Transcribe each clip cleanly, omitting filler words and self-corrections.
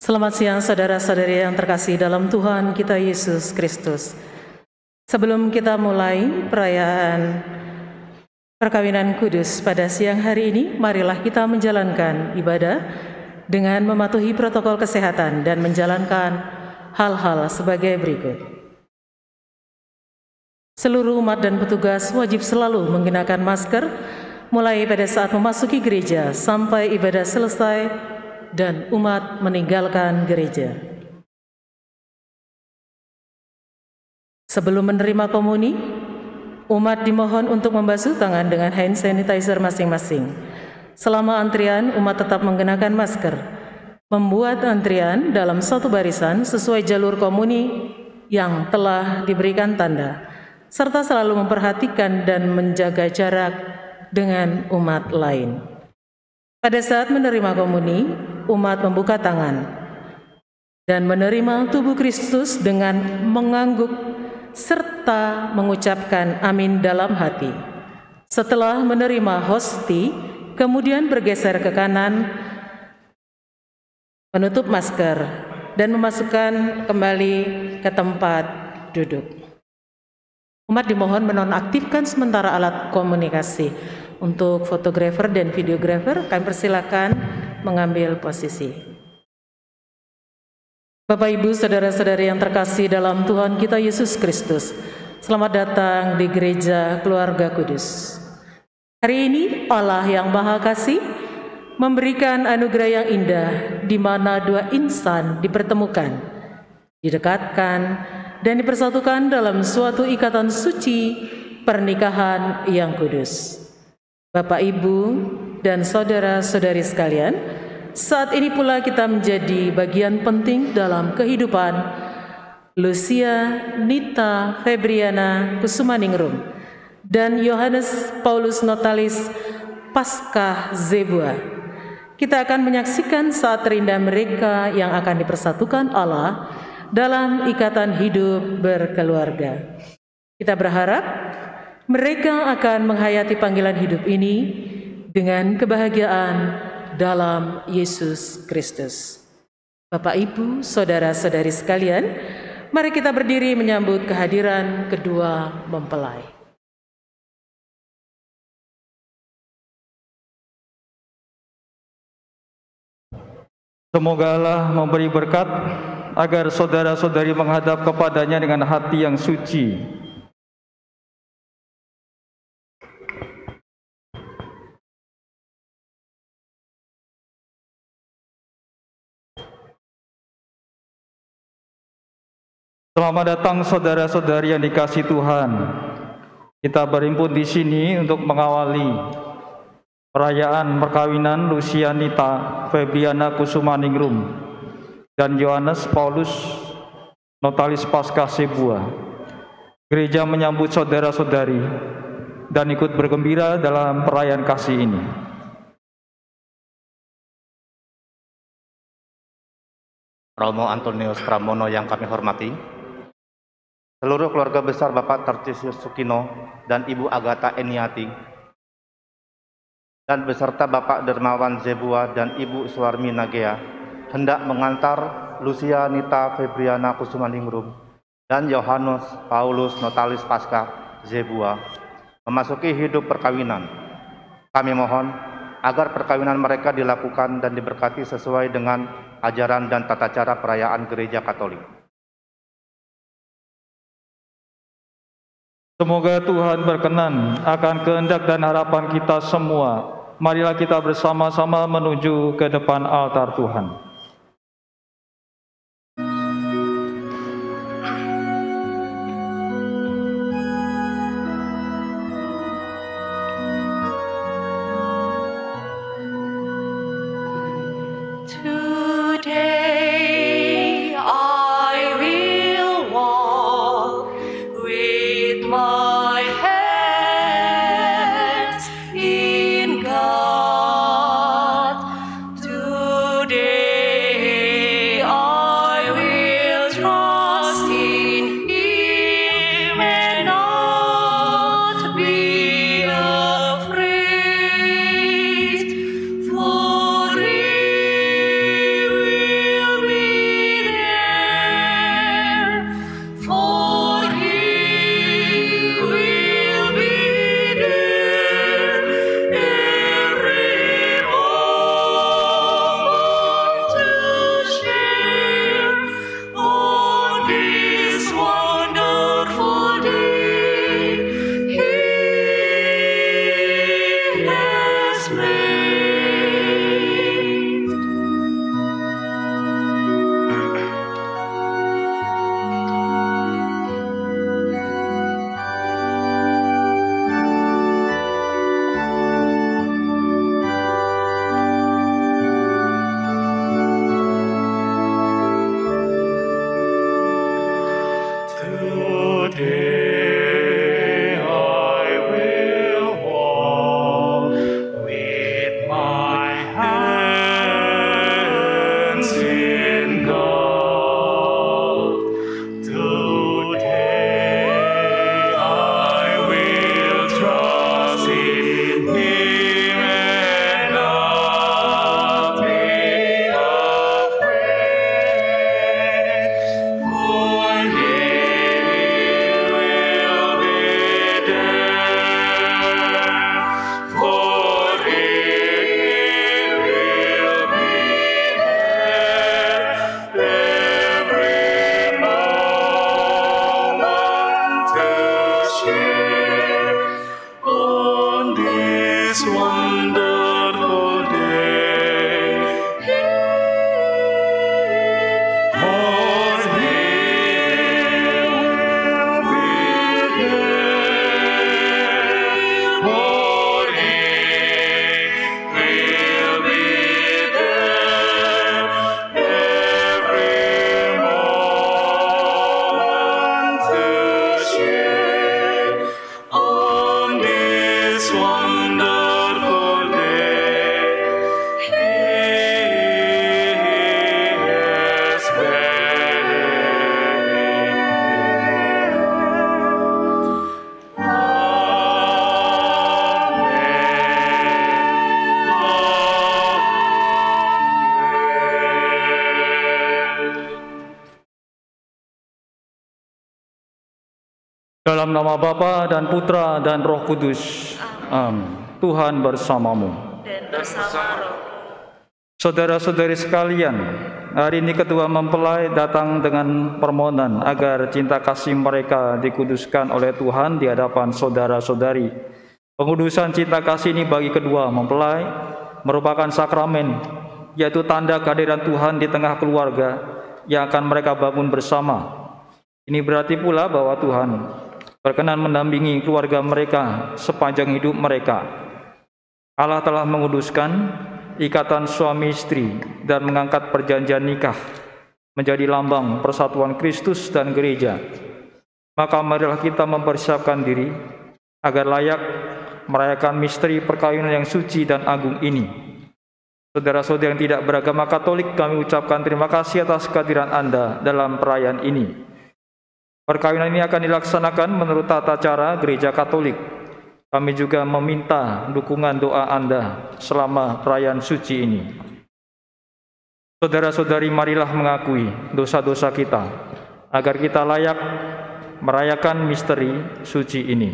Selamat siang saudara-saudari yang terkasih dalam Tuhan kita Yesus Kristus. Sebelum kita mulai perayaan perkawinan kudus pada siang hari ini, marilah kita menjalankan ibadah dengan mematuhi protokol kesehatan dan menjalankan hal-hal sebagai berikut. Seluruh umat dan petugas wajib selalu menggunakan masker mulai pada saat memasuki gereja sampai ibadah selesai dan umat meninggalkan gereja. Sebelum menerima komuni, umat dimohon untuk membasuh tangan dengan hand sanitizer masing-masing. Selama antrian, umat tetap menggunakan masker, membuat antrian dalam satu barisan sesuai jalur komuni yang telah diberikan tanda, serta selalu memperhatikan dan menjaga jarak dengan umat lain. Pada saat menerima komuni, umat membuka tangan dan menerima tubuh Kristus dengan mengangguk serta mengucapkan amin dalam hati. Setelah menerima hosti, kemudian bergeser ke kanan, menutup masker, dan memasukkan kembali ke tempat duduk. Umat dimohon menonaktifkan sementara alat komunikasi. Untuk fotografer dan videografer, kami persilakan mengambil posisi. Bapak, Ibu, saudara-saudari yang terkasih dalam Tuhan kita Yesus Kristus, selamat datang di Gereja Keluarga Kudus. Hari ini Allah yang Maha Kasih memberikan anugerah yang indah di mana dua insan dipertemukan, didekatkan, dan dipersatukan dalam suatu ikatan suci pernikahan yang kudus. Bapak, Ibu, dan saudara-saudari sekalian, saat ini pula kita menjadi bagian penting dalam kehidupan Lucia Nita Febriana Kusumaningrum dan Yohanes Paulus Notalis Paskah Zebua. Kita akan menyaksikan saat terindah mereka yang akan dipersatukan Allah dalam ikatan hidup berkeluarga. Kita berharap mereka akan menghayati panggilan hidup ini dengan kebahagiaan dalam Yesus Kristus. Bapak, Ibu, saudara-saudari sekalian, mari kita berdiri menyambut kehadiran kedua mempelai. Semoga Allah memberi berkat agar saudara-saudari menghadap kepadanya dengan hati yang suci. Selamat datang saudara-saudari yang dikasihi Tuhan. Kita berhimpun di sini untuk mengawali perayaan perkawinan Lucia Nita Febriana Kusumaningrum dan Yohanes Paulus Notalis Paskah Zebua. Gereja menyambut saudara-saudari dan ikut bergembira dalam perayaan kasih ini. Romo Antonius Pramono yang kami hormati, seluruh keluarga besar Bapak Tarcisius Sukino dan Ibu Agatha Eniati, dan beserta Bapak Dermawan Zebua dan Ibu Suwarmi Nagea, hendak mengantar Lucia Nita Febriana Kusumaningrum dan Yohanes Paulus Notalis Paskah Zebua memasuki hidup perkawinan. Kami mohon agar perkawinan mereka dilakukan dan diberkati sesuai dengan ajaran dan tata cara perayaan Gereja Katolik. Semoga Tuhan berkenan akan kehendak dan harapan kita semua. Marilah kita bersama-sama menuju ke depan altar Tuhan. Today Dalam nama Bapa dan Putra dan Roh Kudus. Amin. Tuhan bersamamu. Dan bersama roh. Saudara-saudari sekalian, hari ini kedua mempelai datang dengan permohonan agar cinta kasih mereka dikuduskan oleh Tuhan di hadapan saudara-saudari. Pengudusan cinta kasih ini bagi kedua mempelai merupakan sakramen, yaitu tanda kehadiran Tuhan di tengah keluarga yang akan mereka bangun bersama. Ini berarti pula bahwa Tuhan berkenan mendampingi keluarga mereka sepanjang hidup mereka. Allah telah menguduskan ikatan suami istri dan mengangkat perjanjian nikah menjadi lambang persatuan Kristus dan gereja. Maka marilah kita mempersiapkan diri agar layak merayakan misteri perkawinan yang suci dan agung ini. Saudara-saudara yang tidak beragama Katolik, kami ucapkan terima kasih atas kehadiran Anda dalam perayaan ini. Perkawinan ini akan dilaksanakan menurut tata cara Gereja Katolik. Kami juga meminta dukungan doa Anda selama perayaan suci ini. Saudara-saudari, marilah mengakui dosa-dosa kita, agar kita layak merayakan misteri suci ini.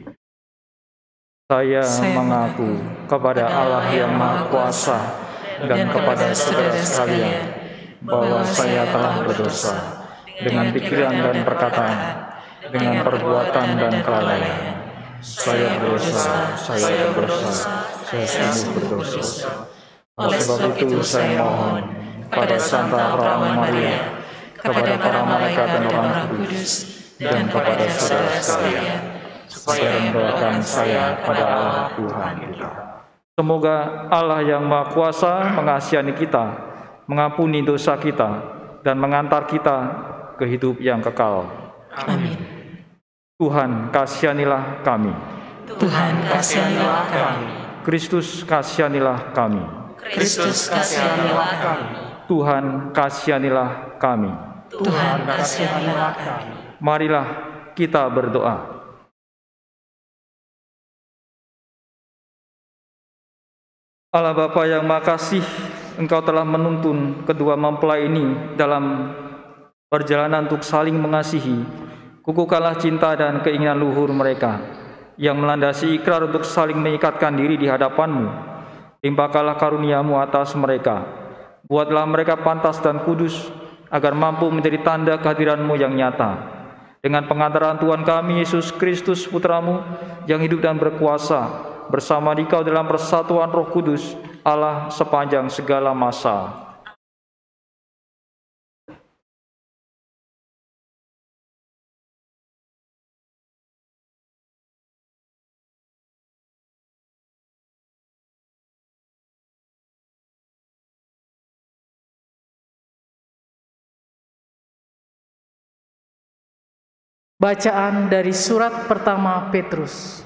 Saya mengaku kepada Allah yang Maha Kuasa dan kepada saudara sekalian, bahwa saya telah berdosa dengan pikiran dan perkataan, dengan perbuatan dan kelalaian. Saya berdosa, saya sungguh berdosa. Oleh sebab itu saya mohon pada Santa Perawan Maria, kepada para malaikat dan orang kudus, dan kepada saudara sekalian, supaya mendoakan saya pada Allah Tuhan kita. Semoga Allah yang Maha Kuasa mengasihani kita, mengampuni dosa kita, dan mengantar kita ke hidup yang kekal. Amin. Tuhan, kasihanilah kami. Tuhan, kasihanilah kami. Kristus, kasihanilah kami. Kristus, kasihanilah kami. Tuhan, kasihanilah kami. Tuhan, kasihanilah kami. Marilah kita berdoa. Allah Bapa yang Maha Kasih, Engkau telah menuntun kedua mempelai ini dalam perjalanan untuk saling mengasihi. Kukuhkanlah cinta dan keinginan luhur mereka yang melandasi ikrar untuk saling mengikatkan diri di hadapan-Mu. Limpahkanlah karunia-Mu atas mereka. Buatlah mereka pantas dan kudus, agar mampu menjadi tanda kehadiran-Mu yang nyata. Dengan pengantaran Tuhan kami, Yesus Kristus, Putra-Mu, yang hidup dan berkuasa, bersama Dikau dalam persatuan Roh Kudus, Allah sepanjang segala masa. Bacaan dari surat pertama Petrus.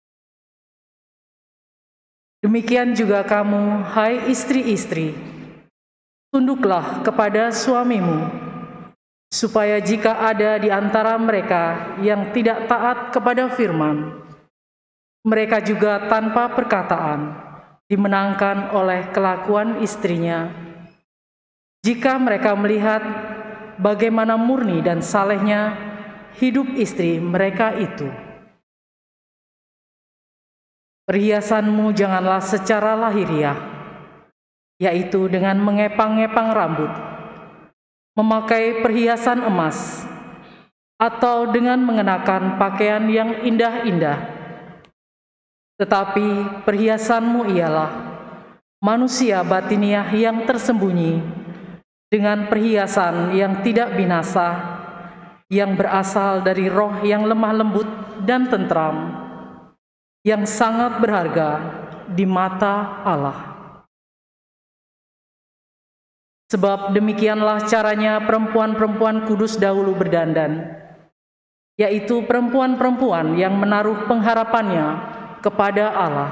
Demikian juga kamu, hai istri-istri, tunduklah kepada suamimu, supaya jika ada di antara mereka yang tidak taat kepada firman, mereka juga tanpa perkataan dimenangkan oleh kelakuan istrinya. Jika mereka melihat bagaimana murni dan salehnya hidup istri mereka itu. Perhiasanmu janganlah secara lahiriah, yaitu dengan mengepang-ngepang rambut, memakai perhiasan emas, atau dengan mengenakan pakaian yang indah-indah. Tetapi perhiasanmu ialah manusia batiniah yang tersembunyi, dengan perhiasan yang tidak binasa, yang berasal dari roh yang lemah lembut dan tentram, yang sangat berharga di mata Allah. Sebab demikianlah caranya perempuan-perempuan kudus dahulu berdandan, yaitu perempuan-perempuan yang menaruh pengharapannya kepada Allah.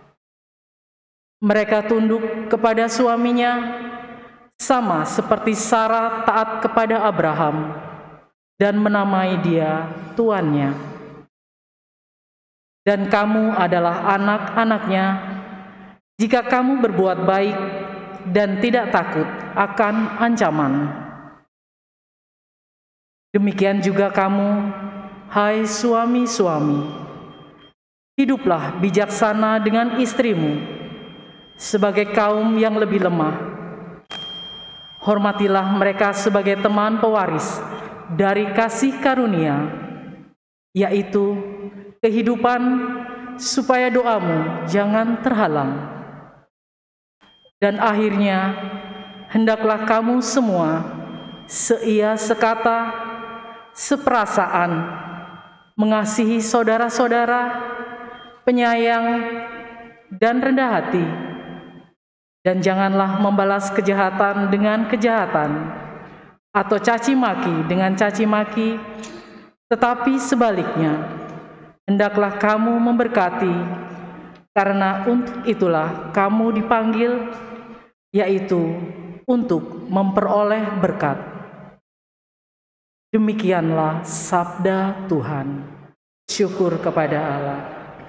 Mereka tunduk kepada suaminya, sama seperti Sarah taat kepada Abraham, dan menamai dia tuannya. Dan kamu adalah anak-anaknya, jika kamu berbuat baik dan tidak takut akan ancaman. Demikian juga kamu, hai suami-suami, hiduplah bijaksana dengan istrimu sebagai kaum yang lebih lemah. Hormatilah mereka sebagai teman pewaris dari kasih karunia, yaitu kehidupan, supaya doamu jangan terhalang. Dan akhirnya, hendaklah kamu semua seia sekata, seperasaan, mengasihi saudara-saudara, penyayang, dan rendah hati. Dan janganlah membalas kejahatan dengan kejahatan, atau caci maki dengan caci maki, tetapi sebaliknya, hendaklah kamu memberkati, karena untuk itulah kamu dipanggil, yaitu untuk memperoleh berkat. Demikianlah sabda Tuhan. Syukur kepada Allah.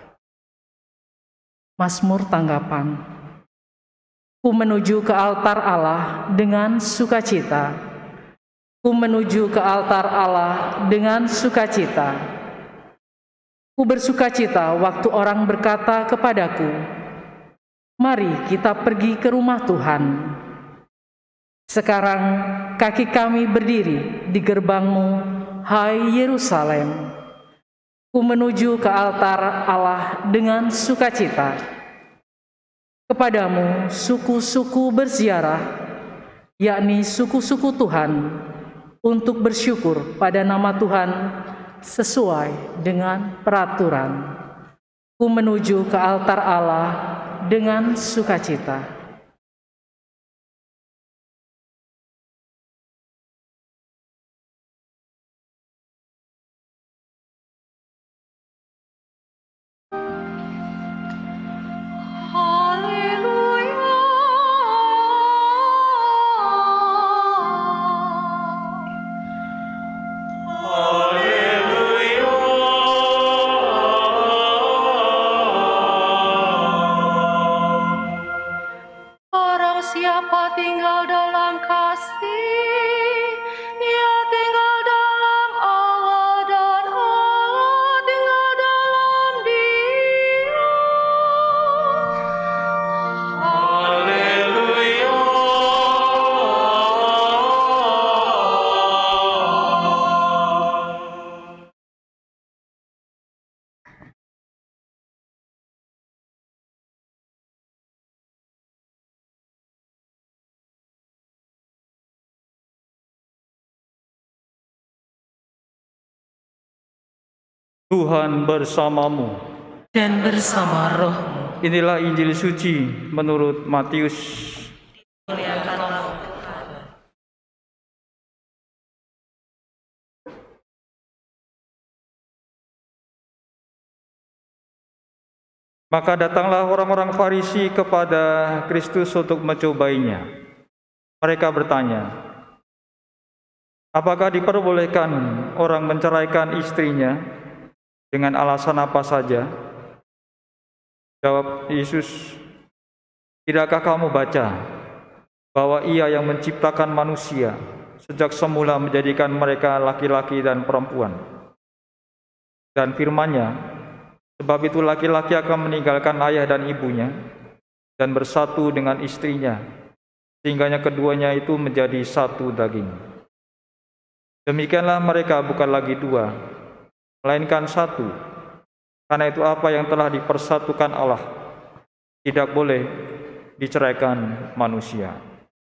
Mazmur tanggapan. Ku menuju ke altar Allah dengan sukacita. Ku menuju ke altar Allah dengan sukacita. Ku bersukacita waktu orang berkata kepadaku, mari kita pergi ke rumah Tuhan. Sekarang kaki kami berdiri di gerbangmu, hai Yerusalem. Ku menuju ke altar Allah dengan sukacita. Kepadamu suku-suku berziarah, yakni suku-suku Tuhan, untuk bersyukur pada nama Tuhan sesuai dengan peraturan. Ku menuju ke altar Allah dengan sukacita. Siapa tinggal dalam kasih, ia tinggal dalam Allah dan Allah tinggal dalam dia. Haleluya. Tuhan bersamamu Dan bersama rohmu. Inilah Injil suci menurut Matius. Maka datanglah orang-orang Farisi kepada Kristus untuk mencobainya. Mereka bertanya, apakah diperbolehkan orang menceraikan istrinya dengan alasan apa saja? Jawab Yesus, tidakkah kamu baca bahwa Ia yang menciptakan manusia sejak semula menjadikan mereka laki-laki dan perempuan? Dan firman-Nya, sebab itu laki-laki akan meninggalkan ayah dan ibunya dan bersatu dengan istrinya, sehingganya keduanya itu menjadi satu daging. Demikianlah mereka bukan lagi dua, melainkan satu. Karena itu apa yang telah dipersatukan Allah tidak boleh diceraikan manusia.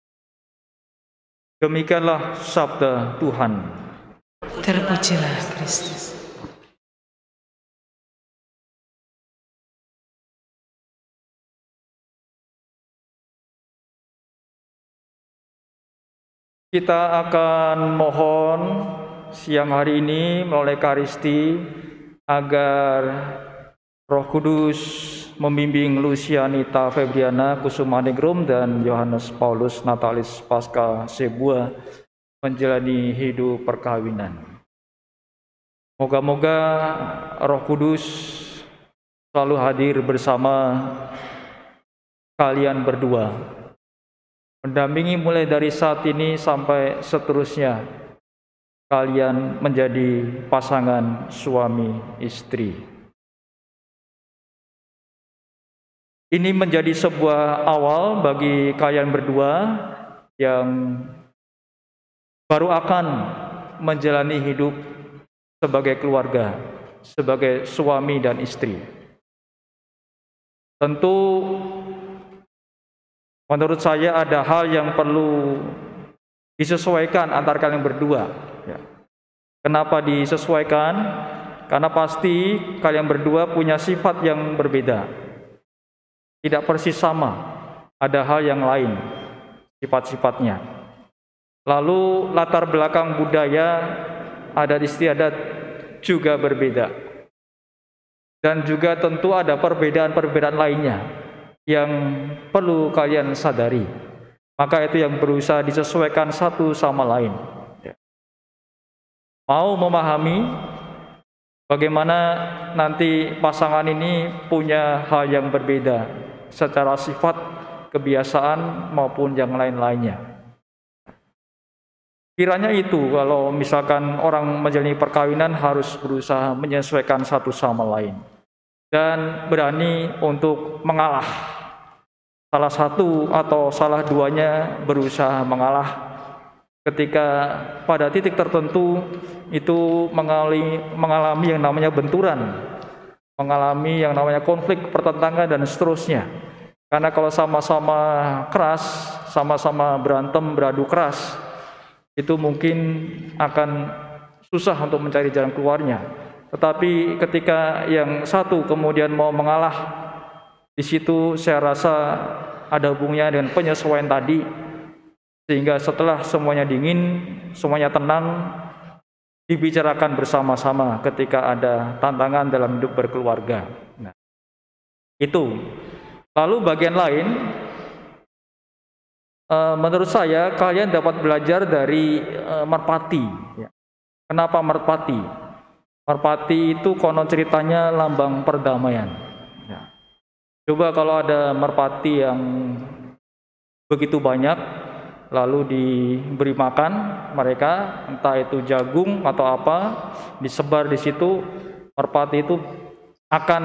Demikianlah sabda Tuhan. Terpujilah Kristus. Kita akan mohon siang hari ini melalui Ekaristi agar Roh Kudus membimbing Lucianita Febriana Kusumaningrum dan Yohanes Paulus Natalis Pasca Sebua menjalani hidup perkawinan. Moga-moga Roh Kudus selalu hadir bersama kalian berdua, mendampingi mulai dari saat ini sampai seterusnya kalian menjadi pasangan suami istri. Ini menjadi sebuah awal bagi kalian berdua yang baru akan menjalani hidup sebagai keluarga, sebagai suami dan istri. Tentu menurut saya ada hal yang perlu disesuaikan antara kalian berdua. Kenapa disesuaikan? Karena pasti kalian berdua punya sifat yang berbeda. Tidak persis sama, ada hal yang lain sifat-sifatnya. Lalu latar belakang budaya, adat istiadat juga berbeda. Dan juga tentu ada perbedaan-perbedaan lainnya yang perlu kalian sadari. Maka itu yang berusaha disesuaikan satu sama lain. Mau memahami bagaimana nanti pasangan ini punya hal yang berbeda secara sifat, kebiasaan maupun yang lain-lainnya. Kiranya itu kalau misalkan orang menjalani perkawinan harus berusaha menyesuaikan satu sama lain dan berani untuk mengalah. Salah satu atau salah duanya berusaha mengalah ketika pada titik tertentu itu mengalami yang namanya benturan, mengalami yang namanya konflik, pertentangan dan seterusnya. Karena kalau sama-sama keras, sama-sama berantem, beradu keras, itu mungkin akan susah untuk mencari jalan keluarnya. Tetapi ketika yang satu kemudian mau mengalah, di situ saya rasa ada hubungannya dengan penyesuaian tadi, sehingga setelah semuanya dingin, semuanya tenang, dibicarakan bersama-sama ketika ada tantangan dalam hidup berkeluarga. Nah, itu. Lalu bagian lain, menurut saya kalian dapat belajar dari merpati. Kenapa merpati? Merpati itu konon ceritanya lambang perdamaian. Coba kalau ada merpati yang begitu banyak, lalu diberi makan mereka, entah itu jagung atau apa, disebar di situ, merpati itu akan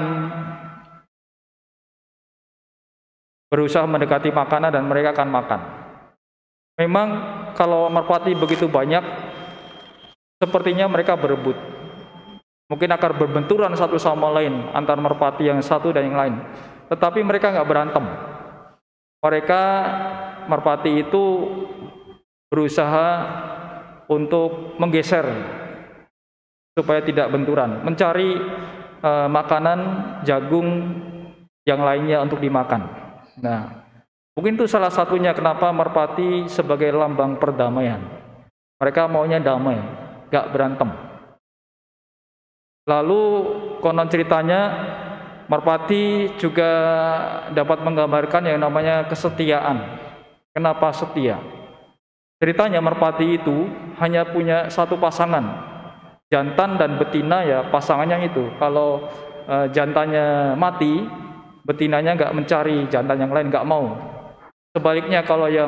berusaha mendekati makanan dan mereka akan makan. Memang kalau merpati begitu banyak, sepertinya mereka berebut. Mungkin akan berbenturan satu sama lain antar merpati yang satu dan yang lain. Tetapi mereka nggak berantem. Mereka, merpati itu berusaha untuk menggeser supaya tidak benturan, mencari makanan, jagung, yang lainnya untuk dimakan. Nah, mungkin itu salah satunya kenapa merpati sebagai lambang perdamaian. Mereka maunya damai, nggak berantem. Lalu konon ceritanya merpati juga dapat menggambarkan yang namanya kesetiaan. Kenapa setia? Ceritanya merpati itu hanya punya satu pasangan, jantan dan betina, ya pasangannya itu. Kalau jantannya mati, betinanya nggak mencari jantan yang lain, nggak mau. Sebaliknya kalau yang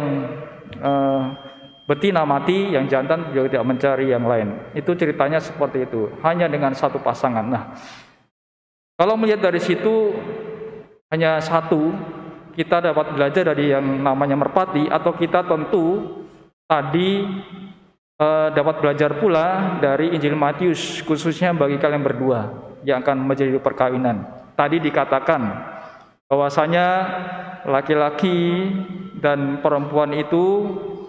betina mati, yang jantan juga tidak mencari yang lain. Itu ceritanya seperti itu, hanya dengan satu pasangan. Nah, kalau melihat dari situ hanya satu, kita dapat belajar dari yang namanya merpati, atau kita tentu tadi dapat belajar pula dari Injil Matius, khususnya bagi kalian berdua yang akan menjadi perkawinan. Tadi dikatakan bahwasanya laki-laki dan perempuan itu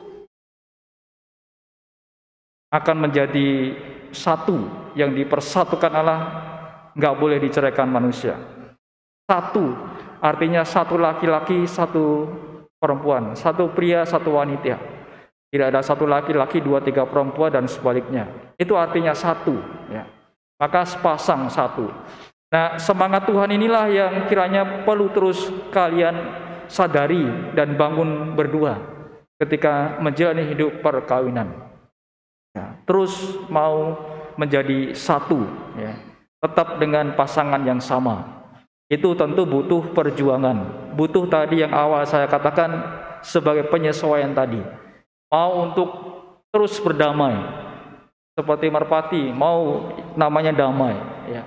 akan menjadi satu yang dipersatukan Allah, nggak boleh diceraikan manusia. Satu artinya satu laki-laki, satu perempuan, satu pria, satu wanita. Tidak ada satu laki-laki, dua, tiga perempuan dan sebaliknya. Itu artinya satu. Ya. Maka sepasang satu. Nah, semangat Tuhan inilah yang kiranya perlu terus kalian sadari dan bangun berdua ketika menjalani hidup perkawinan. Ya, terus mau menjadi satu, ya, tetap dengan pasangan yang sama. Itu tentu butuh perjuangan, butuh tadi yang awal saya katakan sebagai penyesuaian tadi. Mau untuk terus berdamai, seperti merpati, mau namanya damai, ya.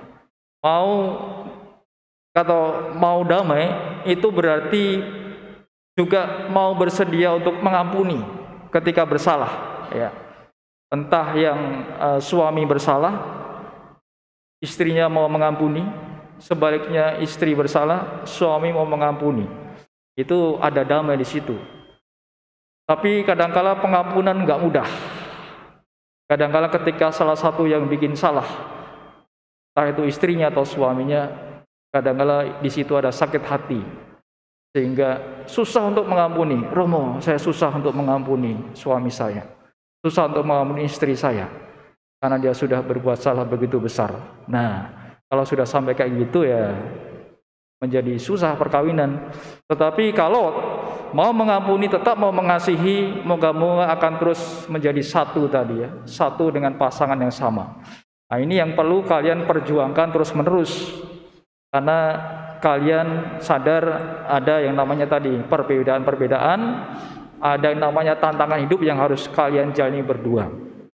Mau damai itu berarti juga mau bersedia untuk mengampuni ketika bersalah, ya. Entah yang suami bersalah, istrinya mau mengampuni, sebaliknya istri bersalah, suami mau mengampuni. Itu ada damai di situ. Tapi kadangkala pengampunan nggak mudah. Kadangkala ketika salah satu yang bikin salah, entah itu istrinya atau suaminya, kadangkala di situ ada sakit hati, sehingga susah untuk mengampuni. Romo, saya susah untuk mengampuni suami saya, susah untuk mengampuni istri saya, karena dia sudah berbuat salah begitu besar. Nah, kalau sudah sampai kayak gitu ya menjadi susah perkawinan. Tetapi kalau mau mengampuni, tetap mau mengasihi, moga-moga akan terus menjadi satu tadi, ya, satu dengan pasangan yang sama. Nah, ini yang perlu kalian perjuangkan terus-menerus, karena kalian sadar ada yang namanya tadi perbedaan-perbedaan, ada yang namanya tantangan hidup yang harus kalian jalani berdua.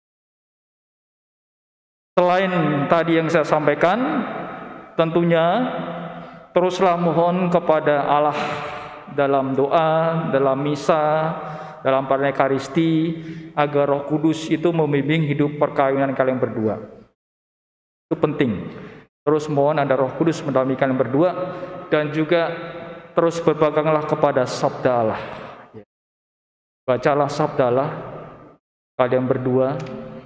Selain tadi yang saya sampaikan, tentunya teruslah mohon kepada Allah dalam doa, dalam misa, dalam Eucharisti, agar Roh Kudus itu membimbing hidup perkawinan kalian berdua. Itu penting. Terus mohon ada Roh Kudus mendampingi kalian berdua, dan juga terus berpeganglah kepada sabda Allah. Bacalah sabda Allah kalian berdua,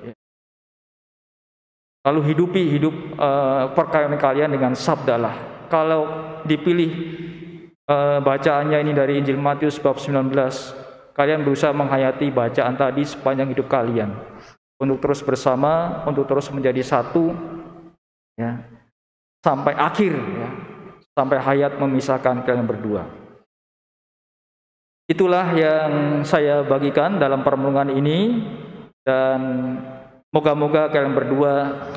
lalu hidupi hidup perkawinan kalian dengan sabda Allah. Kalau dipilih bacaannya ini dari Injil Matius bab 19, kalian berusaha menghayati bacaan tadi sepanjang hidup kalian, untuk terus bersama, untuk terus menjadi satu, ya, sampai akhir, ya, sampai hayat memisahkan kalian berdua. Itulah yang saya bagikan dalam permenungan ini, dan moga-moga kalian berdua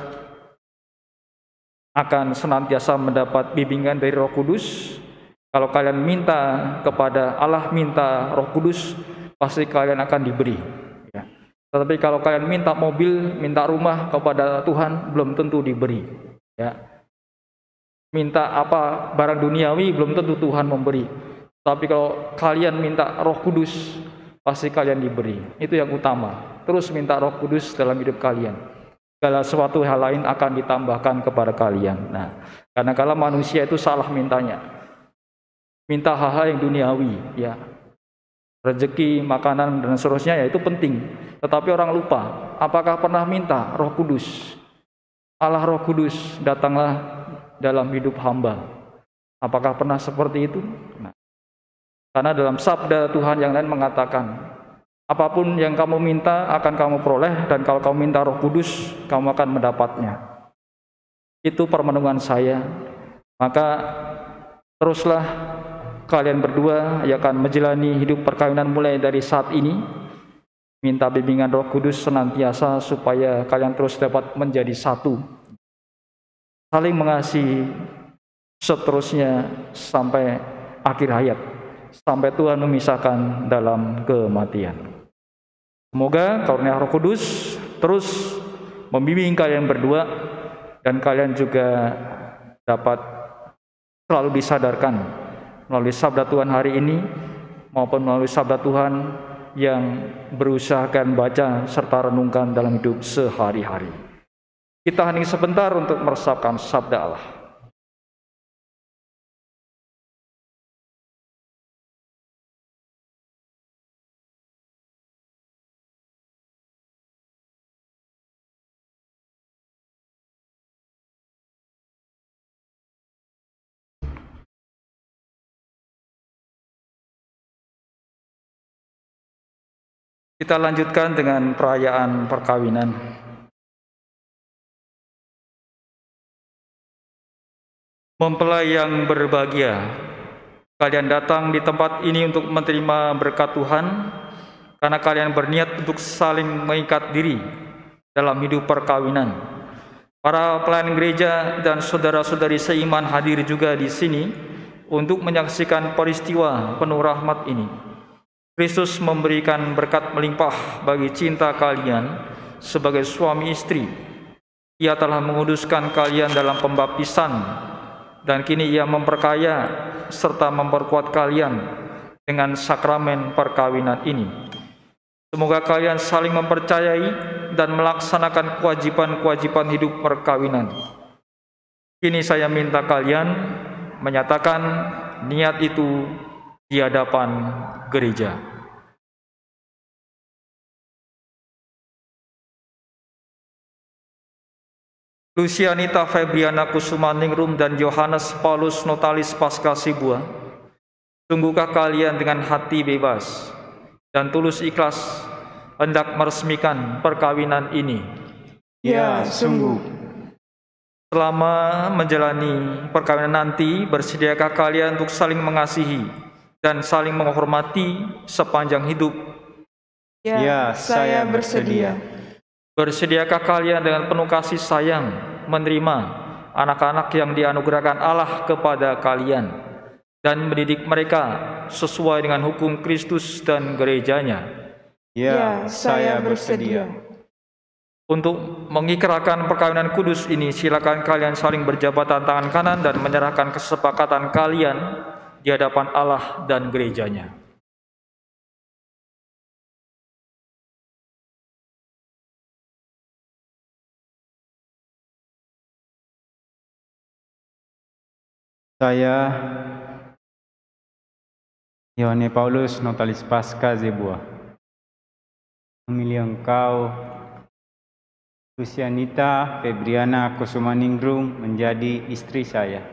akan senantiasa mendapat bimbingan dari Roh Kudus. Kalau kalian minta kepada Allah, minta Roh Kudus, pasti kalian akan diberi, ya. Tetapi kalau kalian minta mobil, minta rumah kepada Tuhan, belum tentu diberi, ya. Minta apa barang duniawi, belum tentu Tuhan memberi. Tapi kalau kalian minta Roh Kudus, pasti kalian diberi. Itu yang utama. Terus minta Roh Kudus dalam hidup kalian. Segala sesuatu hal lain akan ditambahkan kepada kalian. Nah, karena kalau manusia itu salah mintanya, minta hal-hal yang duniawi, ya, rezeki, makanan dan seterusnya, ya itu penting. Tetapi orang lupa, apakah pernah minta Roh Kudus? Allah Roh Kudus, datanglah dalam hidup hamba. Apakah pernah seperti itu? Nah, karena dalam sabda Tuhan yang lain mengatakan, apapun yang kamu minta akan kamu peroleh, dan kalau kamu minta Roh Kudus, kamu akan mendapatnya. Itu permenungan saya. Maka teruslah kalian berdua yang akan menjalani hidup perkawinan mulai dari saat ini, minta bimbingan Roh Kudus senantiasa supaya kalian terus dapat menjadi satu, saling mengasihi seterusnya sampai akhir hayat, sampai Tuhan memisahkan dalam kematian. Semoga karunia Roh Kudus terus membimbing kalian berdua, dan kalian juga dapat selalu disadarkan melalui sabda Tuhan hari ini, maupun melalui sabda Tuhan yang berusaha kalian baca serta renungkan dalam hidup sehari-hari. Kita hening sebentar untuk meresapkan sabda Allah. Kita lanjutkan dengan perayaan perkawinan. Mempelai yang berbahagia, kalian datang di tempat ini untuk menerima berkat Tuhan, karena kalian berniat untuk saling mengikat diri dalam hidup perkawinan. Para pelayan gereja dan saudara-saudari seiman hadir juga di sini untuk menyaksikan peristiwa penuh rahmat ini. Kristus memberikan berkat melimpah bagi cinta kalian, sebagai suami istri. Ia telah menguduskan kalian dalam pembaptisan, dan kini Ia memperkaya serta memperkuat kalian dengan sakramen perkawinan ini. Semoga kalian saling mempercayai dan melaksanakan kewajiban-kewajiban hidup perkawinan. Kini saya minta kalian menyatakan niat itu di hadapan gereja. Lucianita Febriana Kusumaningrum dan Yohanes Paulus Notalis Pasca Sibua, sungguhkah kalian dengan hati bebas dan tulus ikhlas hendak meresmikan perkawinan ini? Ya, sungguh. Selama menjalani perkawinan nanti, bersediakah kalian untuk saling mengasihi dan saling menghormati sepanjang hidup? Ya, saya bersedia. Bersediakah kalian dengan penuh kasih sayang menerima anak-anak yang dianugerahkan Allah kepada kalian dan mendidik mereka sesuai dengan hukum Kristus dan gerejanya? Ya, saya bersedia. Untuk mengikrarkan perkawinan kudus ini, silakan kalian saling berjabatan tangan kanan dan menyerahkan kesepakatan kalian di hadapan Allah dan gerejanya. Saya, Yohanes Paulus Notalis Pasca Zebua, memilih engkau, Lucianita Febriana Kusumaningrum, menjadi istri saya.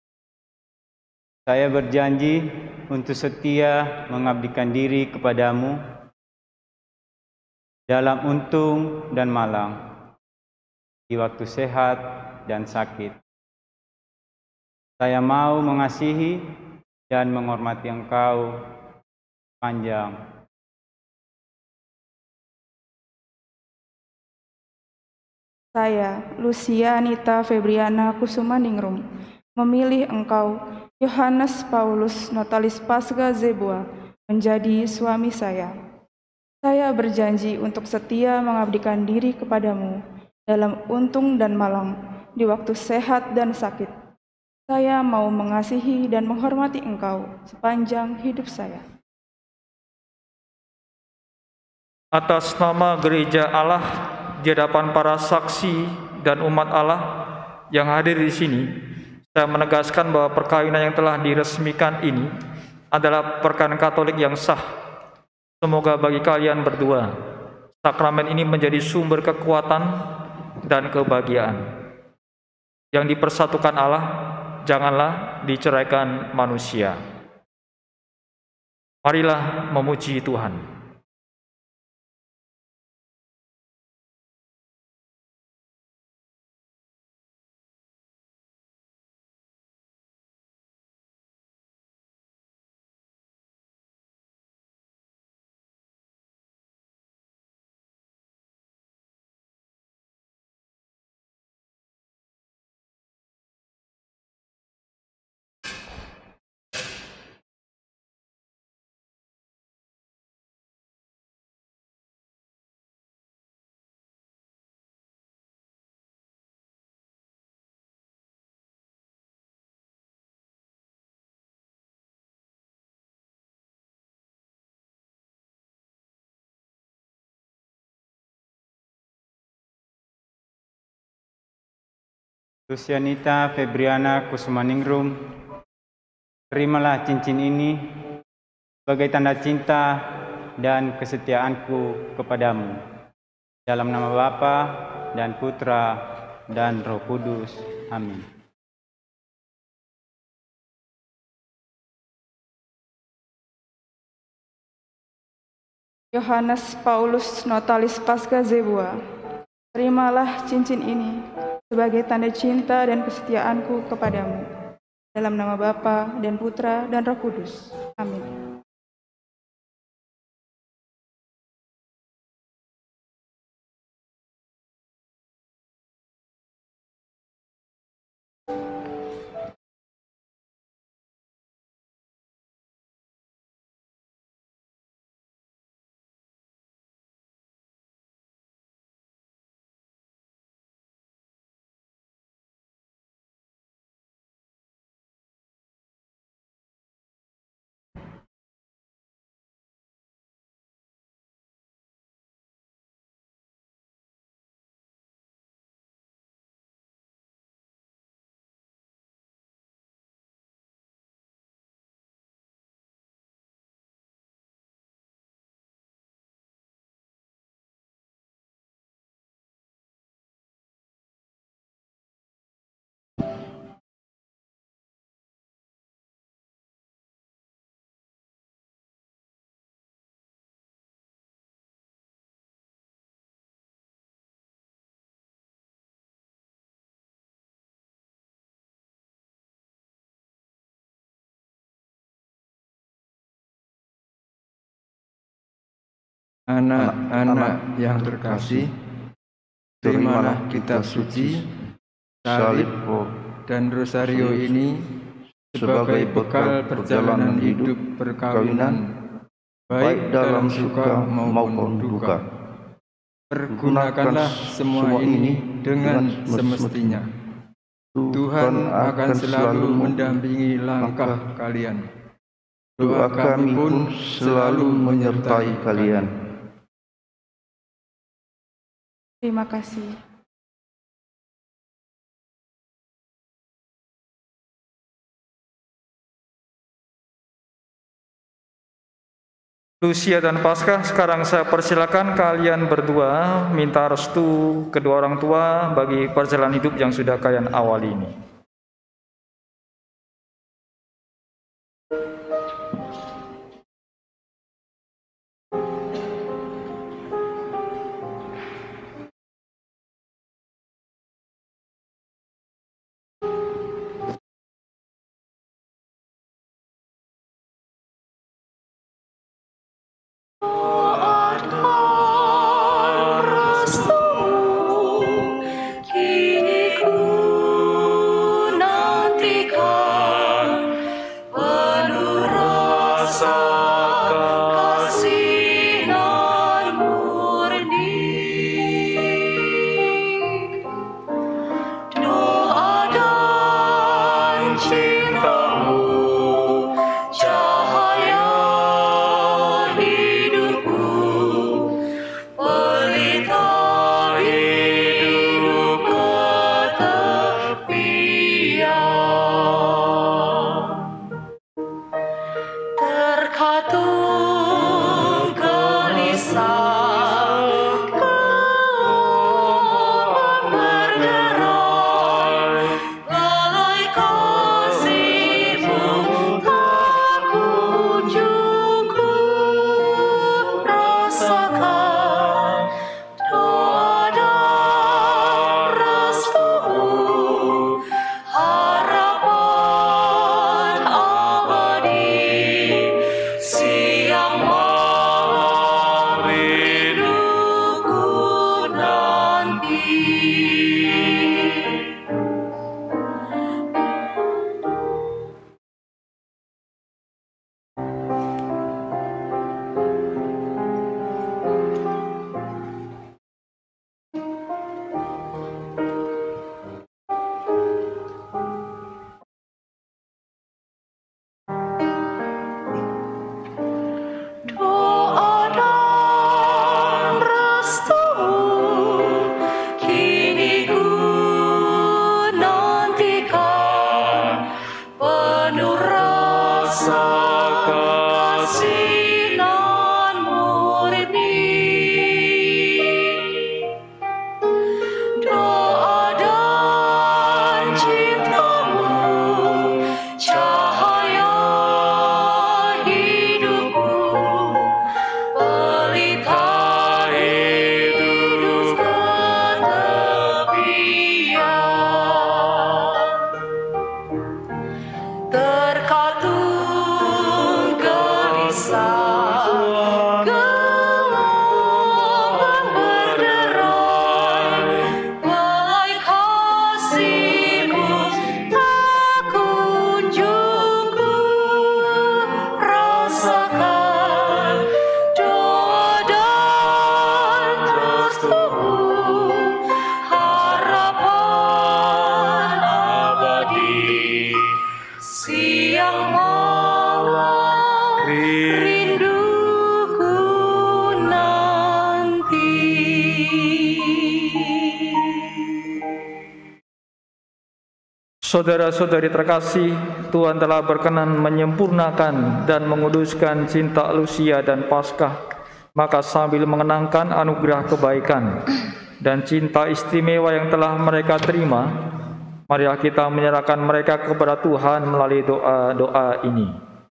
Saya berjanji untuk setia mengabdikan diri kepadamu dalam untung dan malang, di waktu sehat dan sakit. Saya mau mengasihi dan menghormati engkau panjang. Saya, Lucianita Febriana Kusumaningrum, memilih engkau, Yohanes Paulus Notalis Pasca Zebua, menjadi suami saya. Saya berjanji untuk setia mengabdikan diri kepadamu dalam untung dan malang, di waktu sehat dan sakit. Saya mau mengasihi dan menghormati engkau sepanjang hidup saya. Atas nama gereja Allah di hadapan para saksi dan umat Allah yang hadir di sini, saya menegaskan bahwa perkawinan yang telah diresmikan ini adalah perkawinan Katolik yang sah. Semoga bagi kalian berdua, sakramen ini menjadi sumber kekuatan dan kebahagiaan. Yang dipersatukan Allah, janganlah diceraikan manusia. Marilah memuji Tuhan. Lucianita Febriana Kusumaningrum, terimalah cincin ini sebagai tanda cinta dan kesetiaanku kepadamu. Dalam nama Bapa dan Putra dan Roh Kudus. Amin. Yohanes Paulus Notalis Pasca Zebua, terimalah cincin ini sebagai tanda cinta dan kesetiaanku kepadamu. Dalam nama Bapa dan Putra dan Roh Kudus. Amin. Anak-anak yang terkasih, terimalah kitab suci, salib, dan rosario ini sebagai bekal perjalanan hidup perkawinan, baik dalam suka maupun duka. Pergunakanlah semua ini dengan semestinya. Tuhan akan selalu mendampingi langkah kalian. Doa kami pun selalu menyertai kalian. Terima kasih. Lucia dan Paskah, sekarang saya persilakan kalian berdua minta restu kedua orang tua bagi perjalanan hidup yang sudah kalian awali ini. Saudara-saudari terkasih, Tuhan telah berkenan menyempurnakan dan menguduskan cinta Lucia dan Paskah. Maka sambil mengenangkan anugerah kebaikan dan cinta istimewa yang telah mereka terima, marilah kita menyerahkan mereka kepada Tuhan melalui doa-doa ini.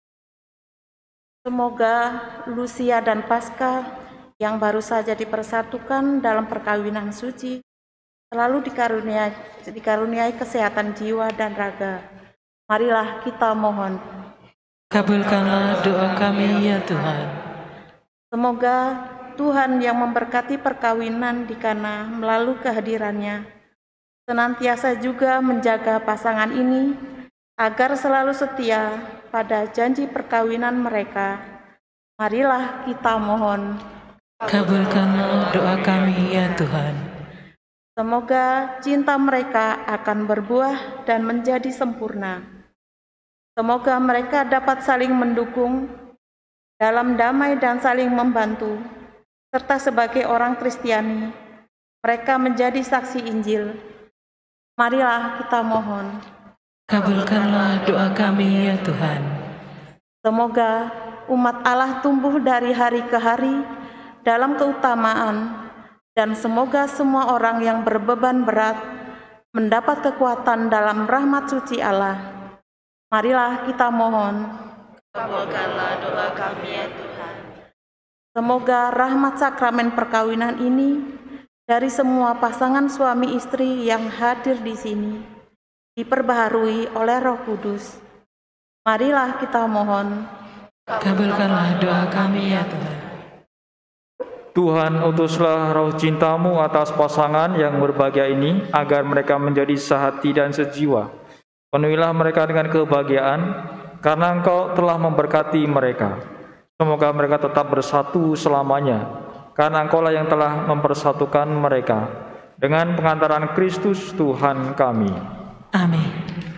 Semoga Lucia dan Paskah yang baru saja dipersatukan dalam perkawinan suci selalu dikaruniai kesehatan jiwa dan raga. Marilah kita mohon. Kabulkanlah doa kami ya Tuhan. Semoga Tuhan yang memberkati perkawinan di Kana melalui kehadirannya, senantiasa juga menjaga pasangan ini agar selalu setia pada janji perkawinan mereka. Marilah kita mohon. Kabulkanlah doa kami ya Tuhan. Semoga cinta mereka akan berbuah dan menjadi sempurna. Semoga mereka dapat saling mendukung dalam damai dan saling membantu, serta sebagai orang Kristiani, mereka menjadi saksi Injil. Marilah kita mohon. Kabulkanlah doa kami ya Tuhan. Semoga umat Allah tumbuh dari hari ke hari dalam keutamaan, dan semoga semua orang yang berbeban berat mendapat kekuatan dalam rahmat suci Allah. Marilah kita mohon. Kabulkanlah doa kami ya Tuhan. Semoga rahmat sakramen perkawinan ini dari semua pasangan suami istri yang hadir di sini diperbaharui oleh Roh Kudus. Marilah kita mohon. Kabulkanlah doa kami ya Tuhan. Tuhan, utuslah roh cinta-Mu atas pasangan yang berbahagia ini, agar mereka menjadi sehati dan sejiwa. Penuhilah mereka dengan kebahagiaan, karena Engkau telah memberkati mereka. Semoga mereka tetap bersatu selamanya, karena Engkau-lah yang telah mempersatukan mereka. Dengan pengantaran Kristus Tuhan kami. Amin.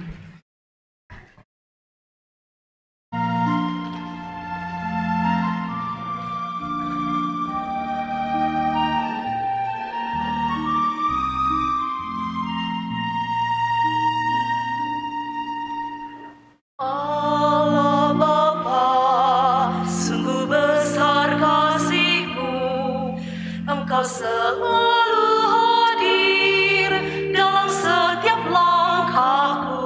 Allah Bapa, sungguh besar kasih-Mu, Engkau selalu hadir dalam setiap langkahku.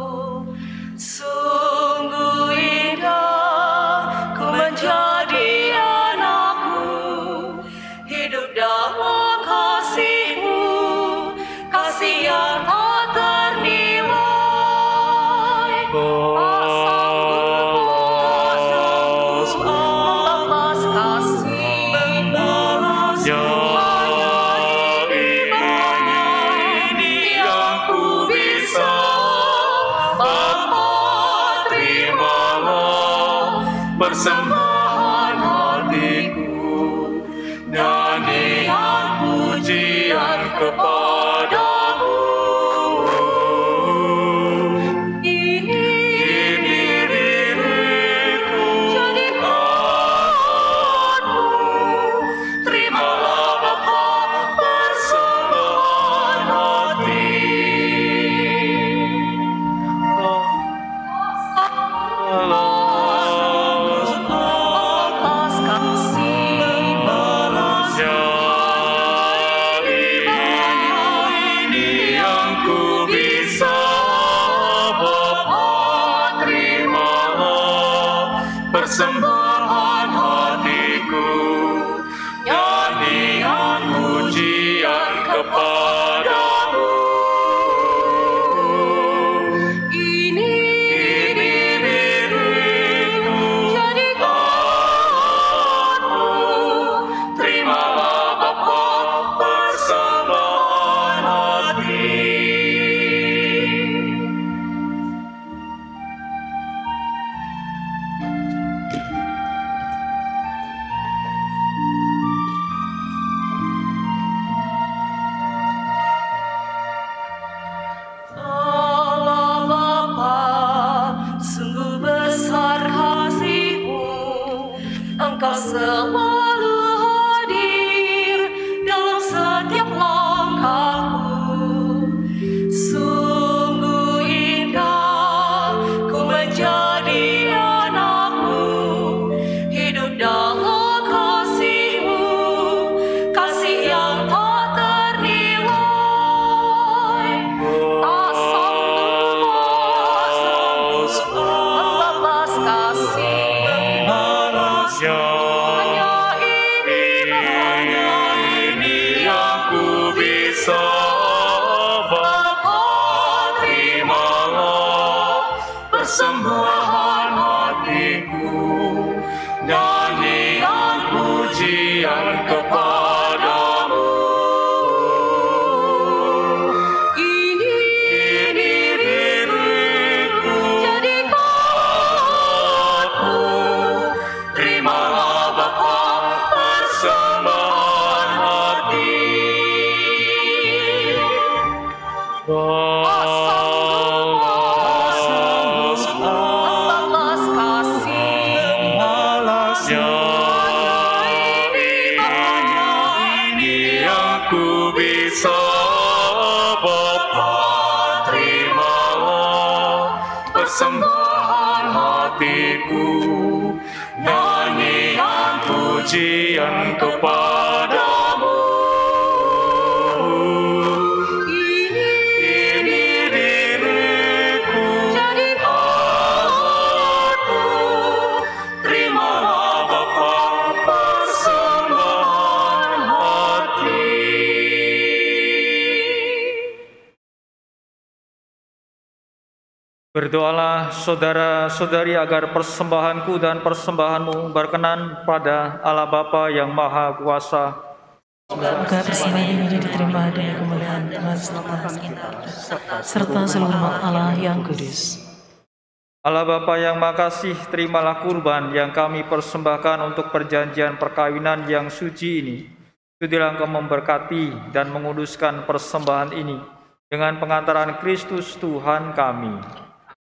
Sungguh indah ku menjadi anak-Mu, hidup dalam kasih-Mu, kasih yang tak ternilai. Persembahan hatiku, nyanyian pujian kepadamu. Ini diriku jadikanmu, terimalah Bapa persembahan hati. Persembahan hatiku, nyanyian pujian kepadamu. Ini diriku jadikanmu, Terimalah Bapa persembahan hati. Allah Bapa, sungguh besar kasih-Mu, Engkau selalu hadir dalam setiap langkahku. Sungguh indah ku menjadi anak-Mu, hidup dalam kasih-Mu, kasih yang tak ternilai. Tak sanggup membalas kasih manusia, hanya Balas kasih ini yang ku bisa Bapa, terimalah persembahan hatiku, nyanyian pujian kepadamu. Ini diriku, jadi alatku, terimalah Bapa persembahan hati. Berdoalah saudara-saudari agar persembahanku dan persembahanmu berkenan pada Allah Bapa yang Maha Kuasa. Semoga persembahan ini diterima dengan kemuliaan Tuhan serta seluruh umat Allah yang kudus. Allah Bapa yang Maha Kasih, terimalah kurban yang kami persembahkan untuk perjanjian perkawinan yang suci ini. Sudilah Engkau memberkati dan menguduskan persembahan ini dengan pengantaran Kristus Tuhan kami.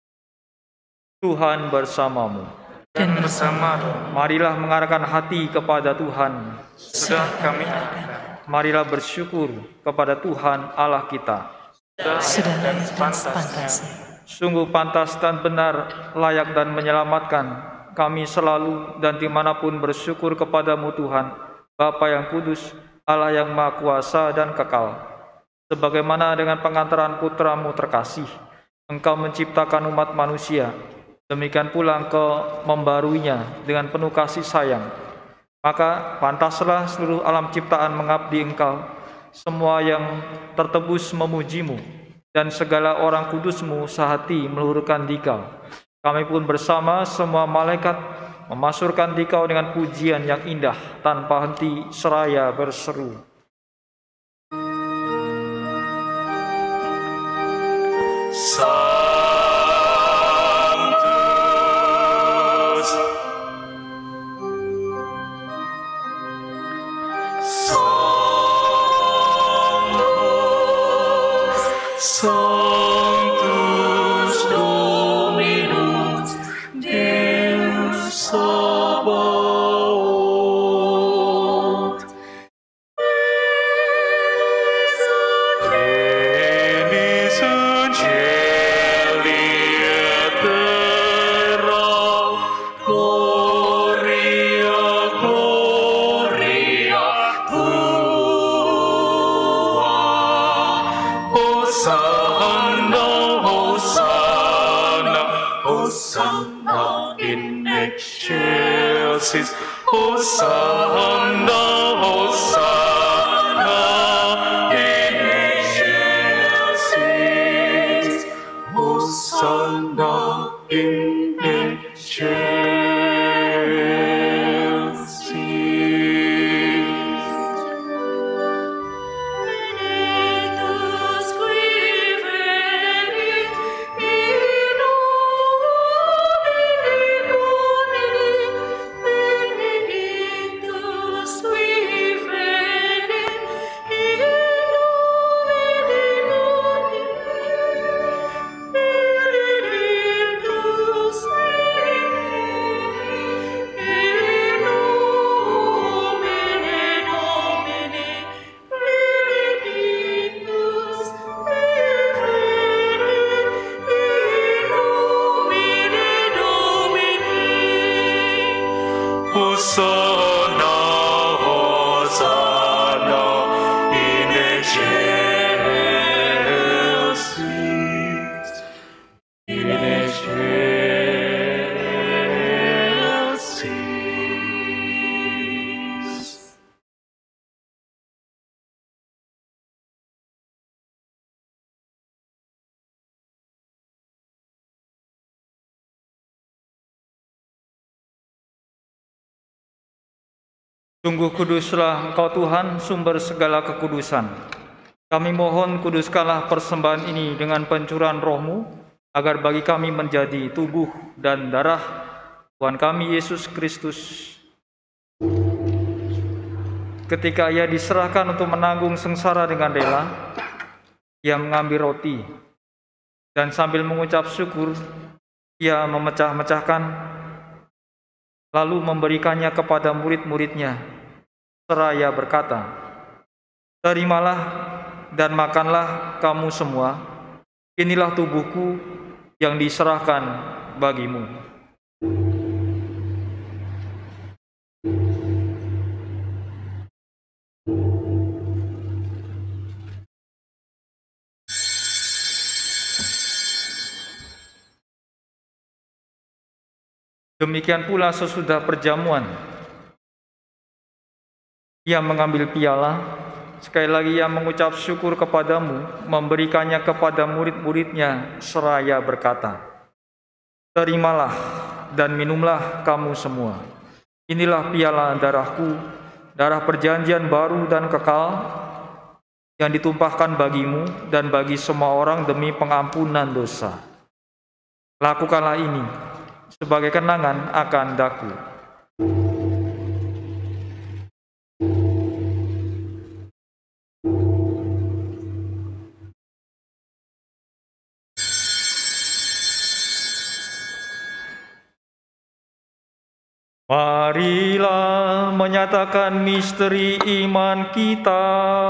Tuhan bersamamu. Dan bersama Marilah mengarahkan hati kepada Tuhan. sudah kami Marilah bersyukur kepada Tuhan Allah kita. sudah dan sepantasnya. Sungguh pantas dan benar, layak dan menyelamatkan. Kami selalu dan dimanapun bersyukur kepadamu Tuhan, Bapa yang kudus, Allah yang Maha Kuasa dan kekal. Sebagaimana dengan pengantaran putramu terkasih, Engkau menciptakan umat manusia, demikian pula Engkau membaruinya dengan penuh kasih sayang. Maka pantaslah seluruh alam ciptaan mengabdi Engkau, semua yang tertebus memujimu, dan segala orang kudusmu sehati meluhurkan Dikau. Kami pun bersama semua malaikat memasurkan Dikau dengan pujian yang indah tanpa henti seraya berseru. Sanctus Dominus Deus Sabaoth. Enis Angeli Terra, Gloria, Gloria Hosanna, Hosanna, Hosanna in excelsis. Hosanna, Hosanna in excelsis. Hosanna in excelsis. Hosanna, Hosanna in excelsis, in excelsis. Sungguh kuduslah Engkau Tuhan, sumber segala kekudusan. Kami mohon kuduskanlah persembahan ini dengan pencurahan Roh-Mu, agar bagi kami menjadi tubuh dan darah Tuhan kami Yesus Kristus. Ketika Ia diserahkan untuk menanggung sengsara dengan rela, Ia mengambil roti, dan sambil mengucap syukur, ia memecah-mecahkan, lalu memberikannya kepada murid-muridnya, seraya berkata, "Terimalah dan makanlah kamu semua, inilah tubuhku yang diserahkan bagimu." Demikian pula sesudah perjamuan, ia mengambil piala, sekali lagi ia mengucap syukur kepadamu, memberikannya kepada murid-muridnya, seraya berkata, "Terimalah dan minumlah kamu semua. Inilah piala darahku, darah perjanjian baru dan kekal, yang ditumpahkan bagimu dan bagi semua orang demi pengampunan dosa. Lakukanlah ini sebagai kenangan akan daku." Marilah menyatakan misteri iman kita.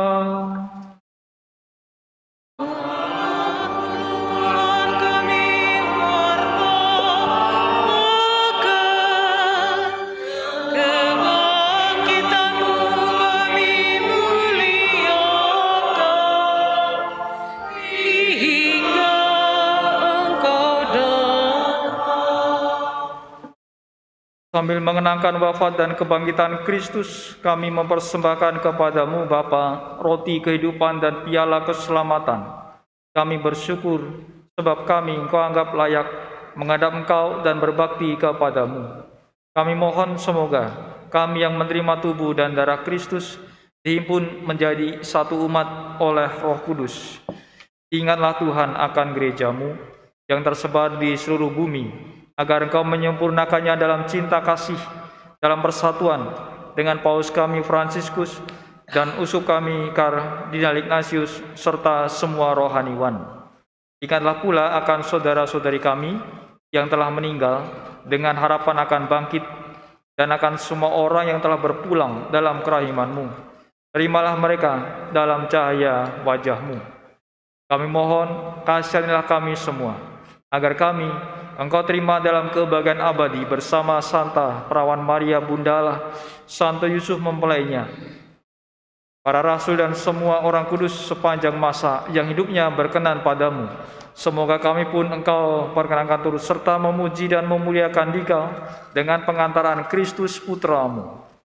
Sambil mengenangkan wafat dan kebangkitan Kristus, kami mempersembahkan kepadamu Bapa, roti kehidupan dan piala keselamatan. Kami bersyukur sebab kami Engkau anggap layak menghadap Engkau dan berbakti kepadamu. Kami mohon semoga kami yang menerima tubuh dan darah Kristus dihimpun menjadi satu umat oleh Roh Kudus. Ingatlah Tuhan akan gerejamu yang tersebar di seluruh bumi, agar Engkau menyempurnakannya dalam cinta kasih, dalam persatuan dengan Paus kami Fransiskus dan uskup kami Kardinal Ignatius serta semua rohaniwan. Ingatlah pula akan saudara-saudari kami yang telah meninggal dengan harapan akan bangkit, dan akan semua orang yang telah berpulang dalam kerahiman-Mu. Terimalah mereka dalam cahaya wajah-Mu. Kami mohon, kasihanilah kami semua, agar kami Engkau terima dalam kebahagiaan abadi bersama Santa Perawan Maria Bunda Allah, Santo Yusuf mempelainya, para rasul dan semua orang kudus sepanjang masa yang hidupnya berkenan padamu. Semoga kami pun Engkau perkenankan turut serta memuji dan memuliakan Dikau dengan pengantaran Kristus Putramu.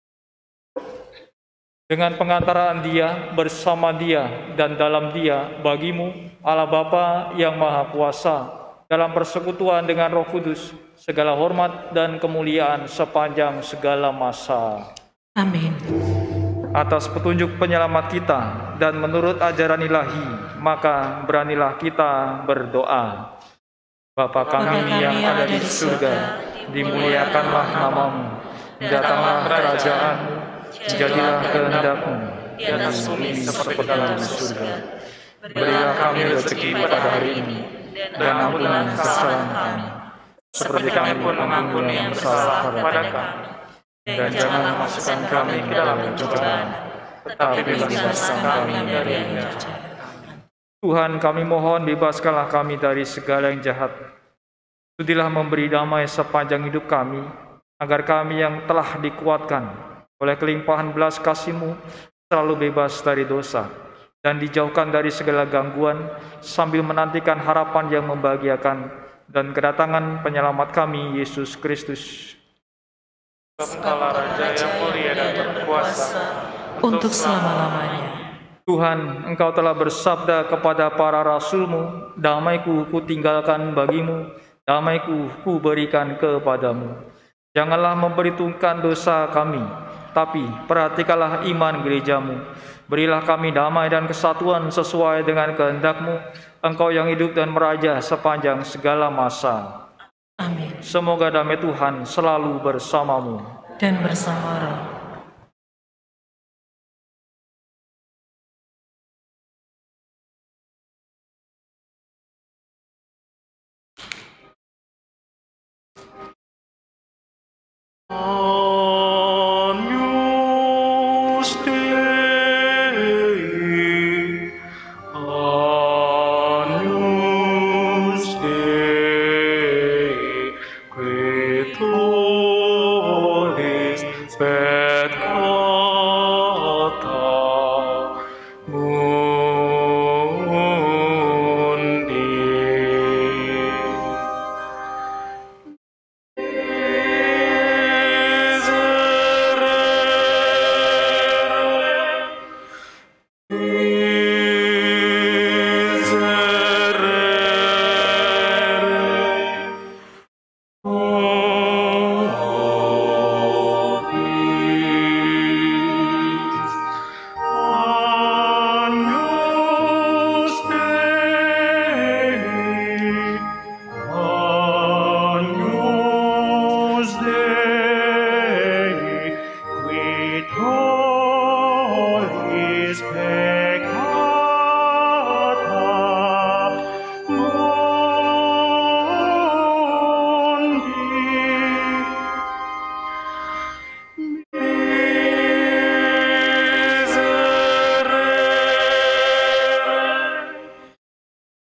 Dengan pengantaran Dia, bersama Dia, dan dalam Dia, bagimu, Allah Bapa yang Maha Kuasa, dalam persekutuan dengan Roh Kudus, segala hormat dan kemuliaan sepanjang segala masa. Amin. Atas petunjuk penyelamat kita dan menurut ajaran ilahi, maka beranilah kita berdoa. Bapa kami yang ada di surga, dimuliakanlah namamu, datanglah kerajaan-Mu, jadilah kehendak-Mu di atas bumi seperti di surga. Berilah kami rezeki pada hari ini, dan ampunilah kesalahan kami, seperti kami pun mengampuni yang bersalah kepada kami. Dan jangan masukkan kami ke dalam pencobaan, tetapi bebaskanlah kami dari yang jahat. Tuhan, kami mohon, bebaskanlah kami dari segala yang jahat. Sudilah memberi damai sepanjang hidup kami, agar kami yang telah dikuatkan oleh kelimpahan belas kasih-Mu selalu bebas dari dosa dan dijauhkan dari segala gangguan, sambil menantikan harapan yang membahagiakan dan kedatangan penyelamat kami, Yesus Kristus. Engkaulah Raja yang mulia dan berkuasa Untuk selama-lamanya. Tuhan, Engkau telah bersabda kepada para rasul-Mu, "Damai-Ku kutinggalkan bagimu, damai-Ku kuberikan kepadamu." Janganlah memperhitungkan dosa kami, tapi perhatikanlah iman gereja-Mu. Berilah kami damai dan kesatuan sesuai dengan kehendak-Mu, Engkau yang hidup dan meraja sepanjang segala masa. Amin. Semoga damai Tuhan selalu bersamamu Dan bersama roh.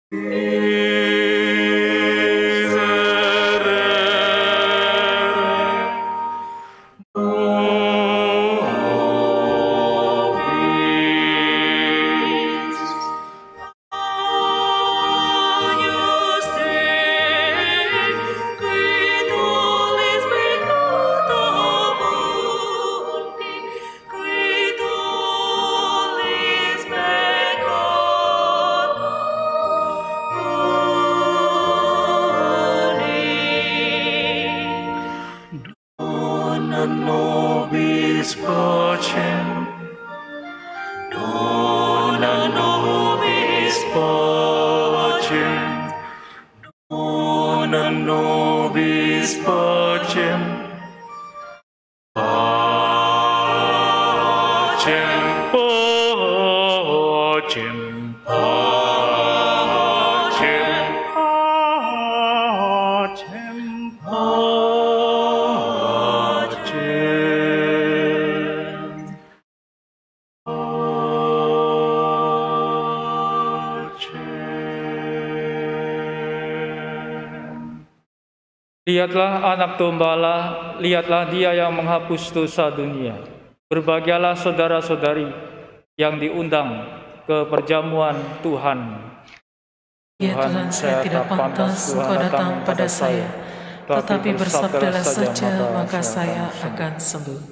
Lihatlah anak dombala, lihatlah dia yang menghapus dosa dunia. Berbahagialah saudara-saudari yang diundang ke perjamuan Tuhan. Ya Tuhan, saya tidak pantas Engkau datang pada saya, tetapi bersabdalah saja, maka saya akan sembuh.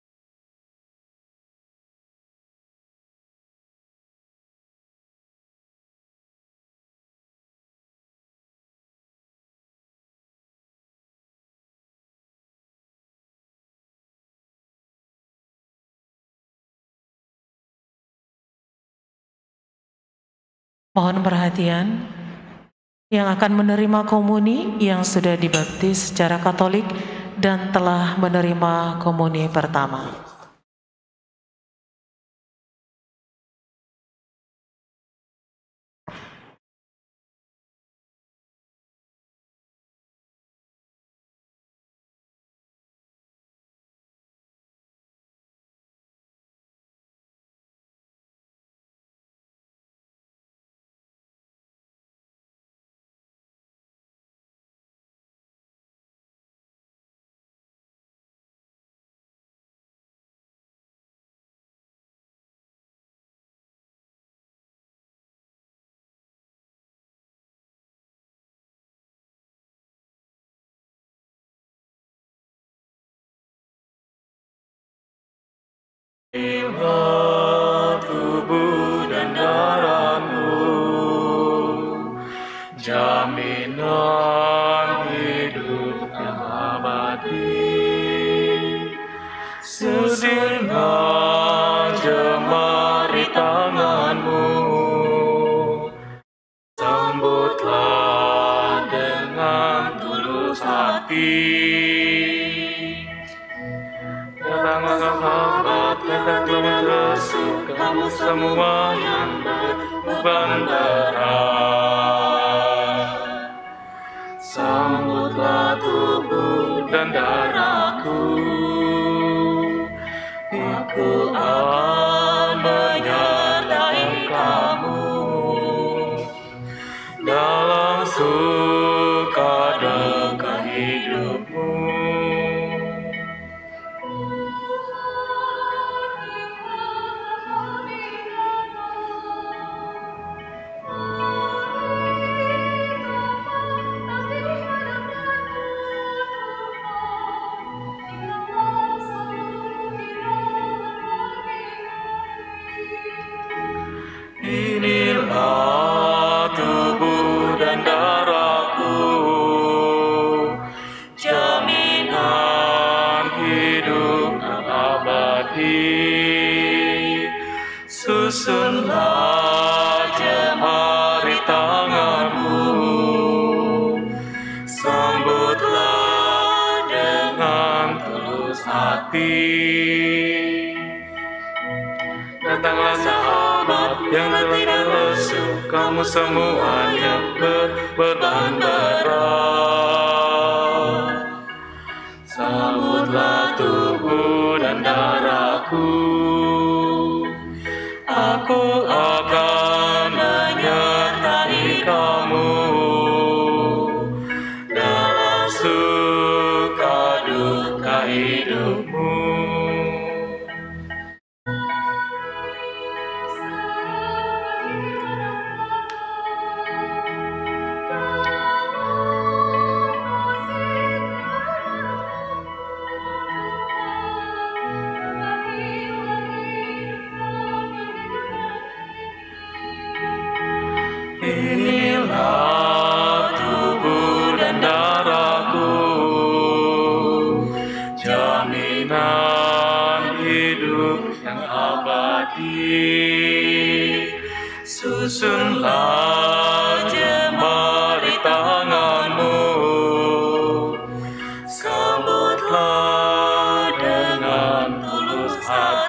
Mohon perhatian, yang akan menerima komuni yang sudah dibaptis secara Katolik dan telah menerima komuni pertama. Inilah tubuh dan darahmu, jaminan hidup yang abadi. Susunlah jemari tanganmu, sambutlah dengan tulus hati. Datanglah sahabat, datanglah Rasul, kamu semua yang berbeban berat. Sambutlah tubuh dan darahku, aku akan menyertai kamu dalam suka duka hidupmu. Inilah tubuh dan darahku, jaminan hidup abadi. Susunlah jemari tanganmu, sambutlah dengan tulus hati. Datanglah sahabat yang telah lesu, kamu semuanya berbeban berat. Sambutlah tubuh dan darahku, aku akan menyertai kamu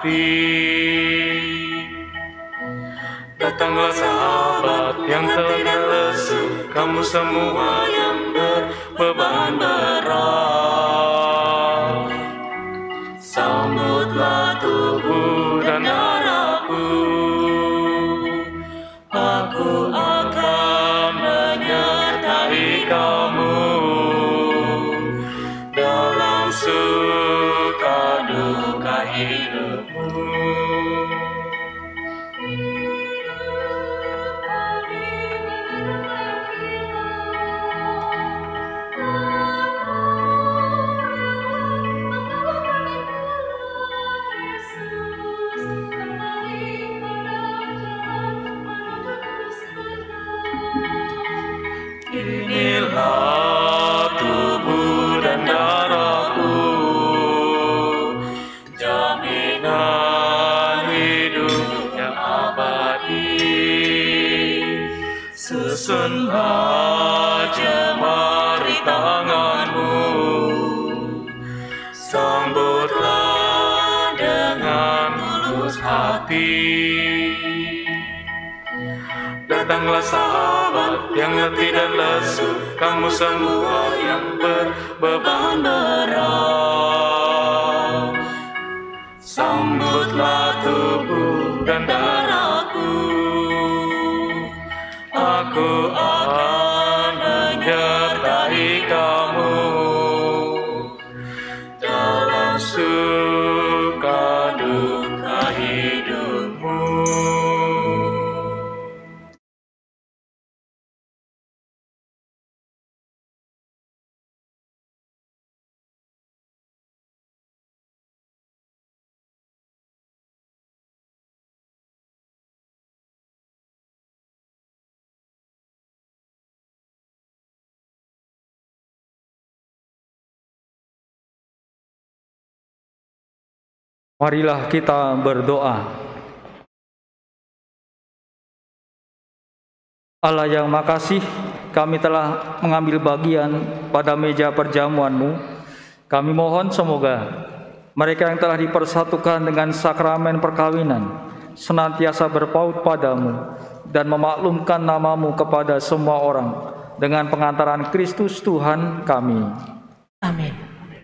hati. Datanglah sahabat yang telah lesu, kamu semua yang berbeban berat. Sambutlah tubuh dan darahku, aku akan menyertai kamu dalam suka duka hidupmu. Inilah tubuh dan darahku, jaminan hidup yang abadi. Susunlah jemari tanganmu, sambutlah dengan tulus hati. Datanglah sahabat yang letih dan lesu, kamu semua yang berbeban berat. Sambutlah tubuh dan darahku, aku akan menyertai kamu dalam suka duka hidupmu. Marilah kita berdoa. Allah yang makasih, kami telah mengambil bagian pada meja perjamuan-Mu. Kami mohon semoga mereka yang telah dipersatukan dengan sakramen perkawinan senantiasa berpaut padamu dan memaklumkan nama-Mu kepada semua orang dengan pengantaran Kristus Tuhan kami. Amin.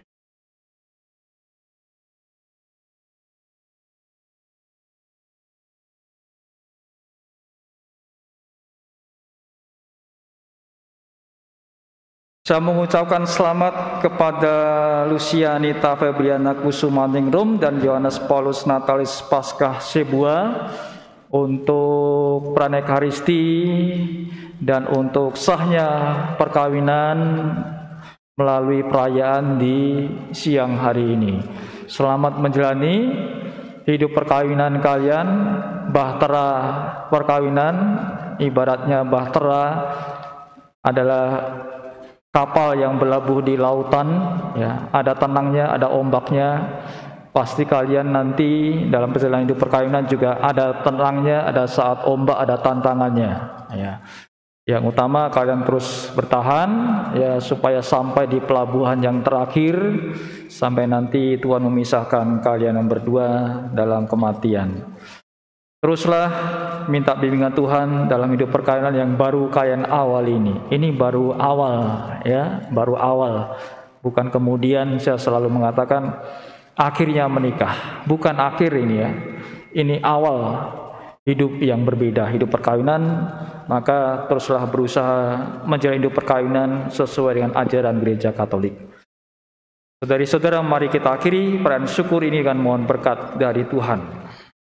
Saya mengucapkan selamat kepada Lucianita Febriana Kusumaningrum dan Yohanes Paulus Natalis Paskah Zebua untuk pranekaristi dan untuk sahnya perkawinan melalui perayaan di siang hari ini. Selamat menjalani hidup perkawinan kalian. Bahtera perkawinan, ibaratnya bahtera adalah kapal yang berlabuh di lautan, ya, ada tenangnya, ada ombaknya. Pasti kalian nanti dalam perjalanan hidup perkawinan juga ada tenangnya, ada saat ombak, ada tantangannya. Ya. Yang utama kalian terus bertahan, ya, supaya sampai di pelabuhan yang terakhir, sampai nanti Tuhan memisahkan kalian yang berdua dalam kematian. Teruslah minta bimbingan Tuhan dalam hidup perkawinan yang baru kalian awal ini. Ini baru awal, ya, baru awal. Bukan kemudian saya selalu mengatakan akhirnya menikah. Bukan akhir ini, ya. Ini awal hidup yang berbeda, hidup perkawinan. Maka teruslah berusaha menjalani hidup perkawinan sesuai dengan ajaran Gereja Katolik. Saudari-saudara, mari kita akhiri perayaan syukur ini dengan mohon berkat dari Tuhan.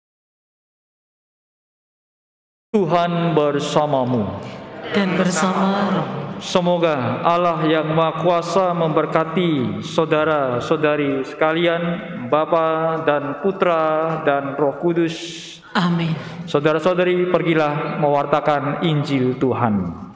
Tuhan bersamamu dan bersama roh. Semoga Allah yang Maha Kuasa memberkati saudara-saudari sekalian, Bapa dan Putra dan Roh Kudus. Amin. Saudara-saudari, pergilah mewartakan Injil Tuhan.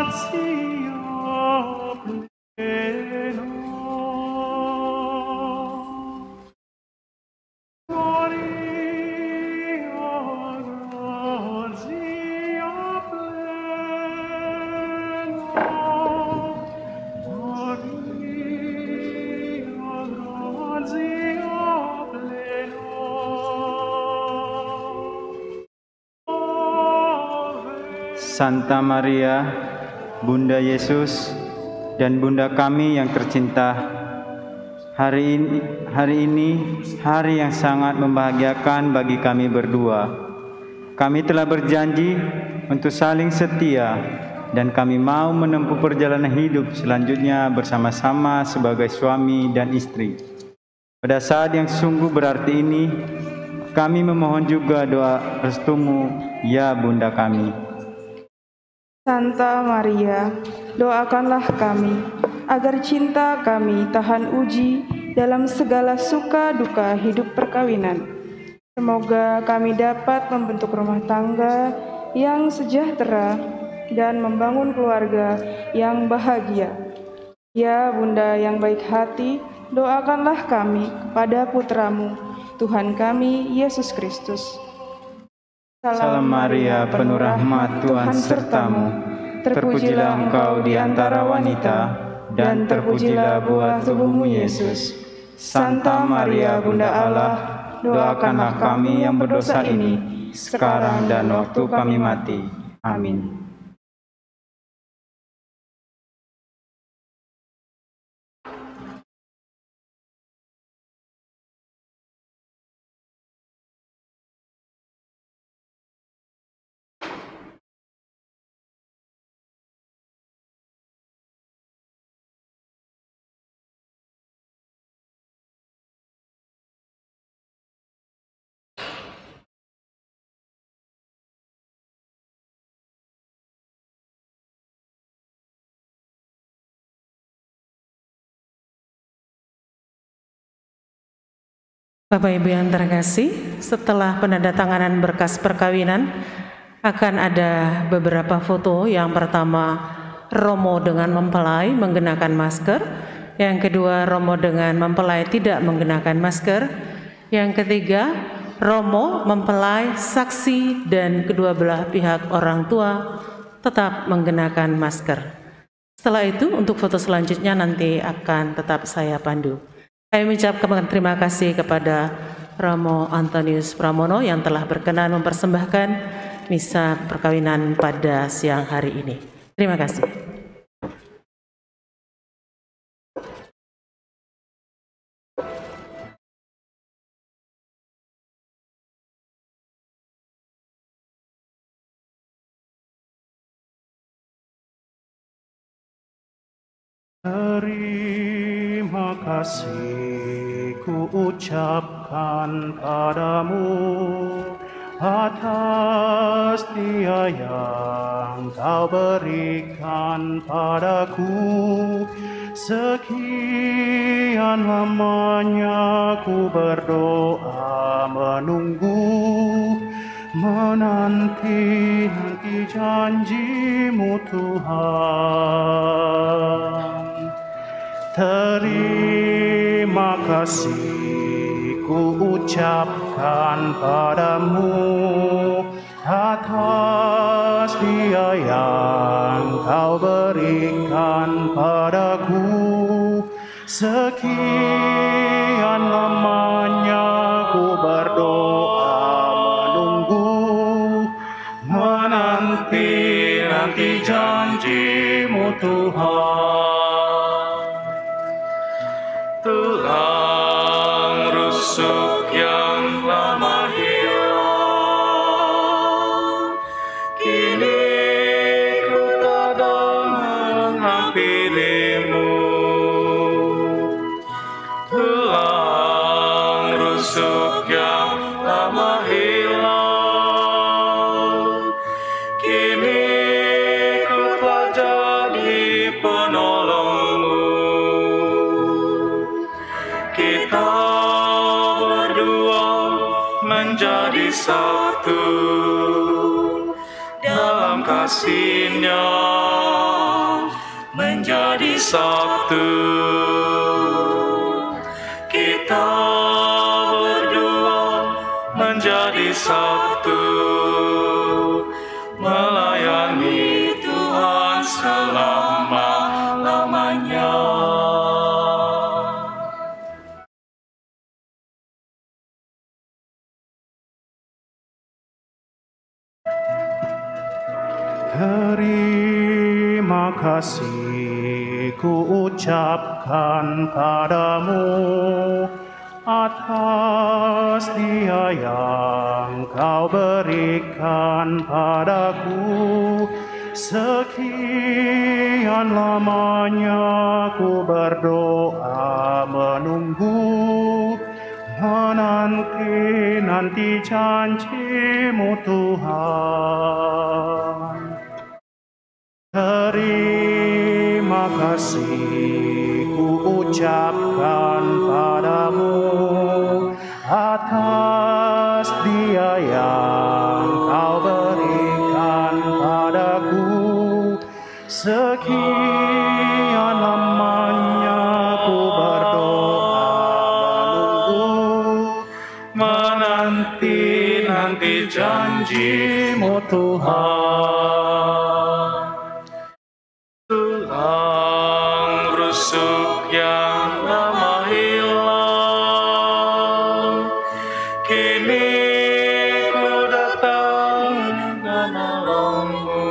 Santa Maria, Bunda Yesus dan Bunda kami yang tercinta, hari ini hari yang sangat membahagiakan bagi kami berdua. Kami telah berjanji untuk saling setia dan kami mau menempuh perjalanan hidup selanjutnya bersama-sama sebagai suami dan istri. Pada saat yang sungguh berarti ini, kami memohon juga doa restumu, ya Bunda kami. Santa Maria, doakanlah kami agar cinta kami tahan uji dalam segala suka duka hidup perkawinan. Semoga kami dapat membentuk rumah tangga yang sejahtera dan membangun keluarga yang bahagia. Ya Bunda yang baik hati, doakanlah kami kepada putramu, Tuhan kami Yesus Kristus. Salam Maria, penuh rahmat, Tuhan sertamu. Terpujilah engkau di antara wanita, dan terpujilah buah tubuhmu Yesus. Santa Maria, Bunda Allah, doakanlah kami yang berdosa ini, sekarang dan waktu kami mati. Amin. Bapak Ibu yang terkasih, setelah penandatanganan berkas perkawinan akan ada beberapa foto. Yang pertama, Romo dengan mempelai mengenakan masker. Yang kedua, Romo dengan mempelai tidak mengenakan masker. Yang ketiga, Romo, mempelai, saksi dan kedua belah pihak orang tua tetap mengenakan masker. Setelah itu untuk foto selanjutnya nanti akan tetap saya pandu. Saya mengucapkan terima kasih kepada Romo Antonius Pramono yang telah berkenan mempersembahkan misa perkawinan pada siang hari ini. Terima kasih. Terima kasih ku ucapkan padamu atas setia yang kau berikan padaku. Sekian lamanya ku berdoa menunggu, menanti-nanti janjimu Tuhan. Terima kasih ku ucapkan padamu atas dia yang kau berikan padaku. Sekian lamanya ku berdoa menunggu, menanti-nanti janjimu Tuhan. Tulang rusuk yang lama hilang, kini ku datang menghampirimu. Tulang rusuk yang lama hilang, kini ku telah jadi penolongmu. Kita berdua menjadi satu dalam kasih-Nya. menjadi satu. Kita berdua menjadi satu, melayani Tuhan selama-lamanya. Terima kasih ku ucapkan padamu atas dia yang kau berikan padaku. Sekian lamanya ku berdoa menunggu, menanti janji-Mu Tuhan. Terima kasih ku ucapkan padamu atas dia yang kau berikan padaku. Sekian lamanya ku berdoa menunggu, menanti janji-Mu Tuhan. Tulang rusuk yang lama hilang, kini ku datang menolongmu.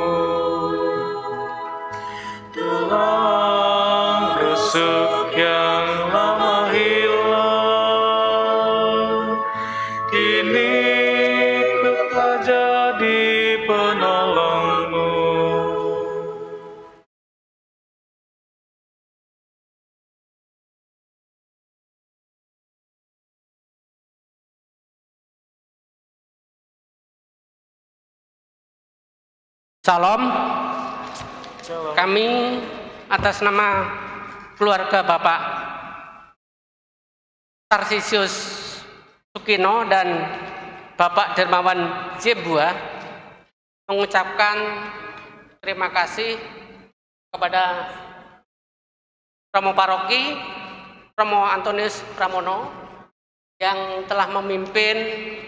Tulang rusuk yang lama hilang, kini ku telah jadi penolongmu. Salam. Kami atas nama keluarga Bapak Tarsisius Sukino dan Bapak Dermawan Zebua mengucapkan terima kasih kepada Romo Paroki Romo Antonius Pramono yang telah memimpin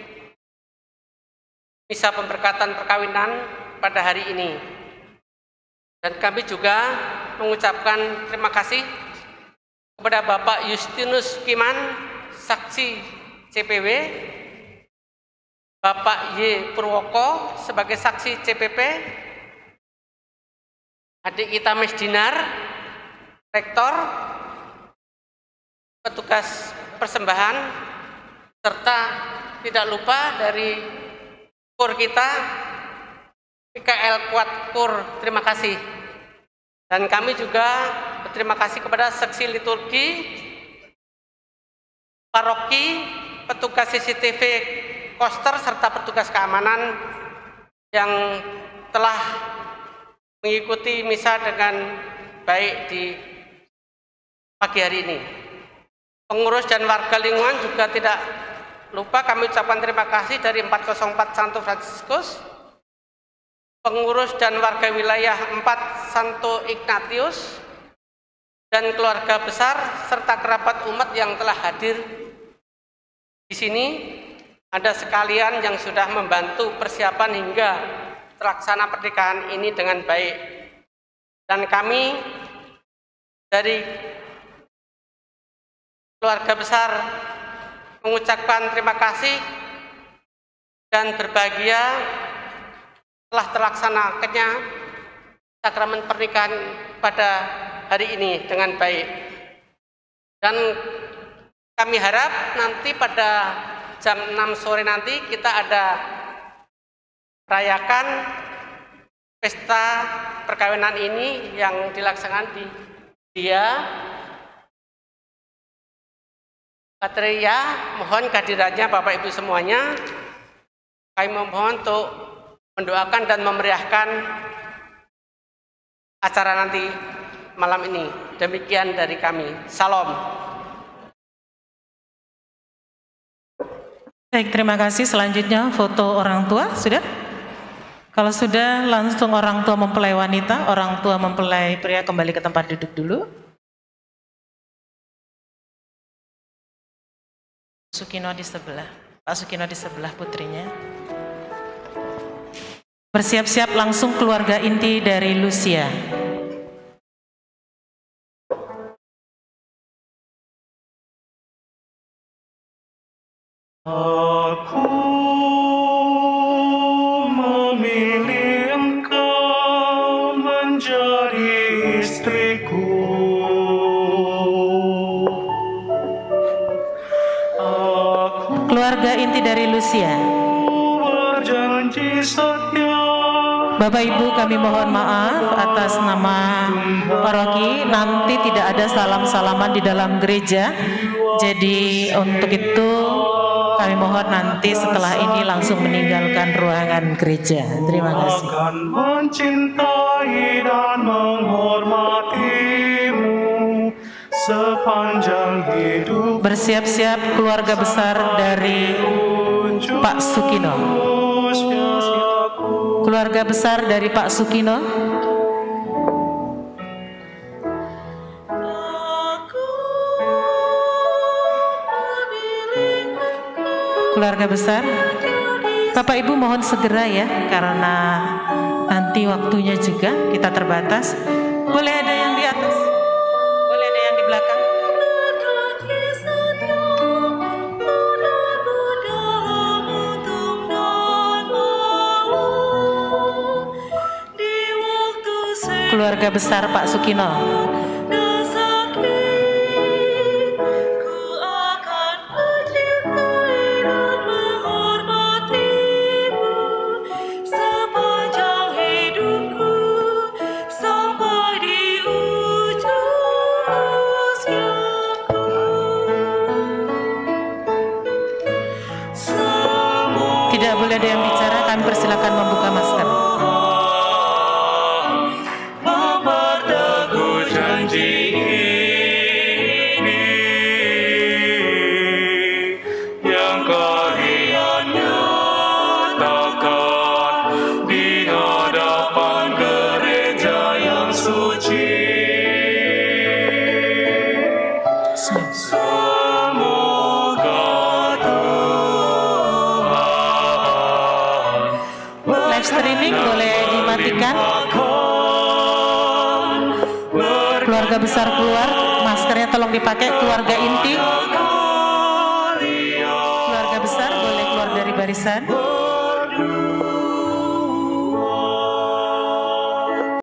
misa pemberkatan perkawinan pada hari ini. Dan kami juga mengucapkan terima kasih kepada Bapak Justinus Kiman, saksi CPW, Bapak Y. Purwoko sebagai saksi CPP, adik kita Mesdinar, rektor, petugas persembahan, serta tidak lupa dari kur kita, PKL Kuat Kur, terima kasih. Dan kami juga berterima kasih kepada seksi liturgi, paroki, petugas CCTV, koster, serta petugas keamanan yang telah mengikuti misa dengan baik di pagi hari ini. Pengurus dan warga lingkungan juga tidak lupa kami ucapkan terima kasih dari 404 Santo Fransiskus, pengurus dan warga wilayah 4 Santo Ignatius, dan keluarga besar serta kerabat umat yang telah hadir di sini. Ada sekalian yang sudah membantu persiapan hingga terlaksana pernikahan ini dengan baik. Dan kami dari keluarga besar mengucapkan terima kasih dan berbahagia telah terlaksananya sakramen pernikahan pada hari ini dengan baik. Dan kami harap nanti pada jam 6 sore nanti kita ada rayakan pesta perkawinan ini yang dilaksanakan di Patria. Mohon kehadirannya Bapak Ibu semuanya. Kami memohon untuk mendoakan dan memeriahkan acara nanti malam ini. Demikian dari kami. Salam. Baik, terima kasih. Selanjutnya foto orang tua, sudah? Kalau sudah, langsung orang tua mempelai wanita, orang tua mempelai pria kembali ke tempat duduk dulu. Sukino di sebelah, Pak Sukino di sebelah putrinya. Bersiap-siap langsung keluarga inti dari Lucia. Aku memilih engkau menjadi istriku. Keluarga inti dari Lucia. Berjanji setia. Bapak Ibu, kami mohon maaf atas nama paroki, nanti tidak ada salam-salaman di dalam gereja. Jadi untuk itu kami mohon nanti setelah ini langsung meninggalkan ruangan gereja. Terima kasih. Akan mencintai dan menghormatimu sepanjang hidup. Bersiap-siap keluarga besar dari Pak Sukino. Keluarga besar dari Pak Sukino. Keluarga besar, Bapak Ibu mohon segera ya, karena nanti waktunya juga kita terbatas. Boleh ada yang di atas, boleh ada yang di belakang. Keluarga besar Pak Sukino. Tidak boleh ada yang bicara, kami persilakan membuka masker. Memperteguh janji ini yang kalian nyatakan di hadapan gereja yang suci. Live streaming boleh dimatikan. Keluarga besar keluar, maskernya tolong dipakai. Keluarga inti, keluarga besar boleh keluar dari barisan.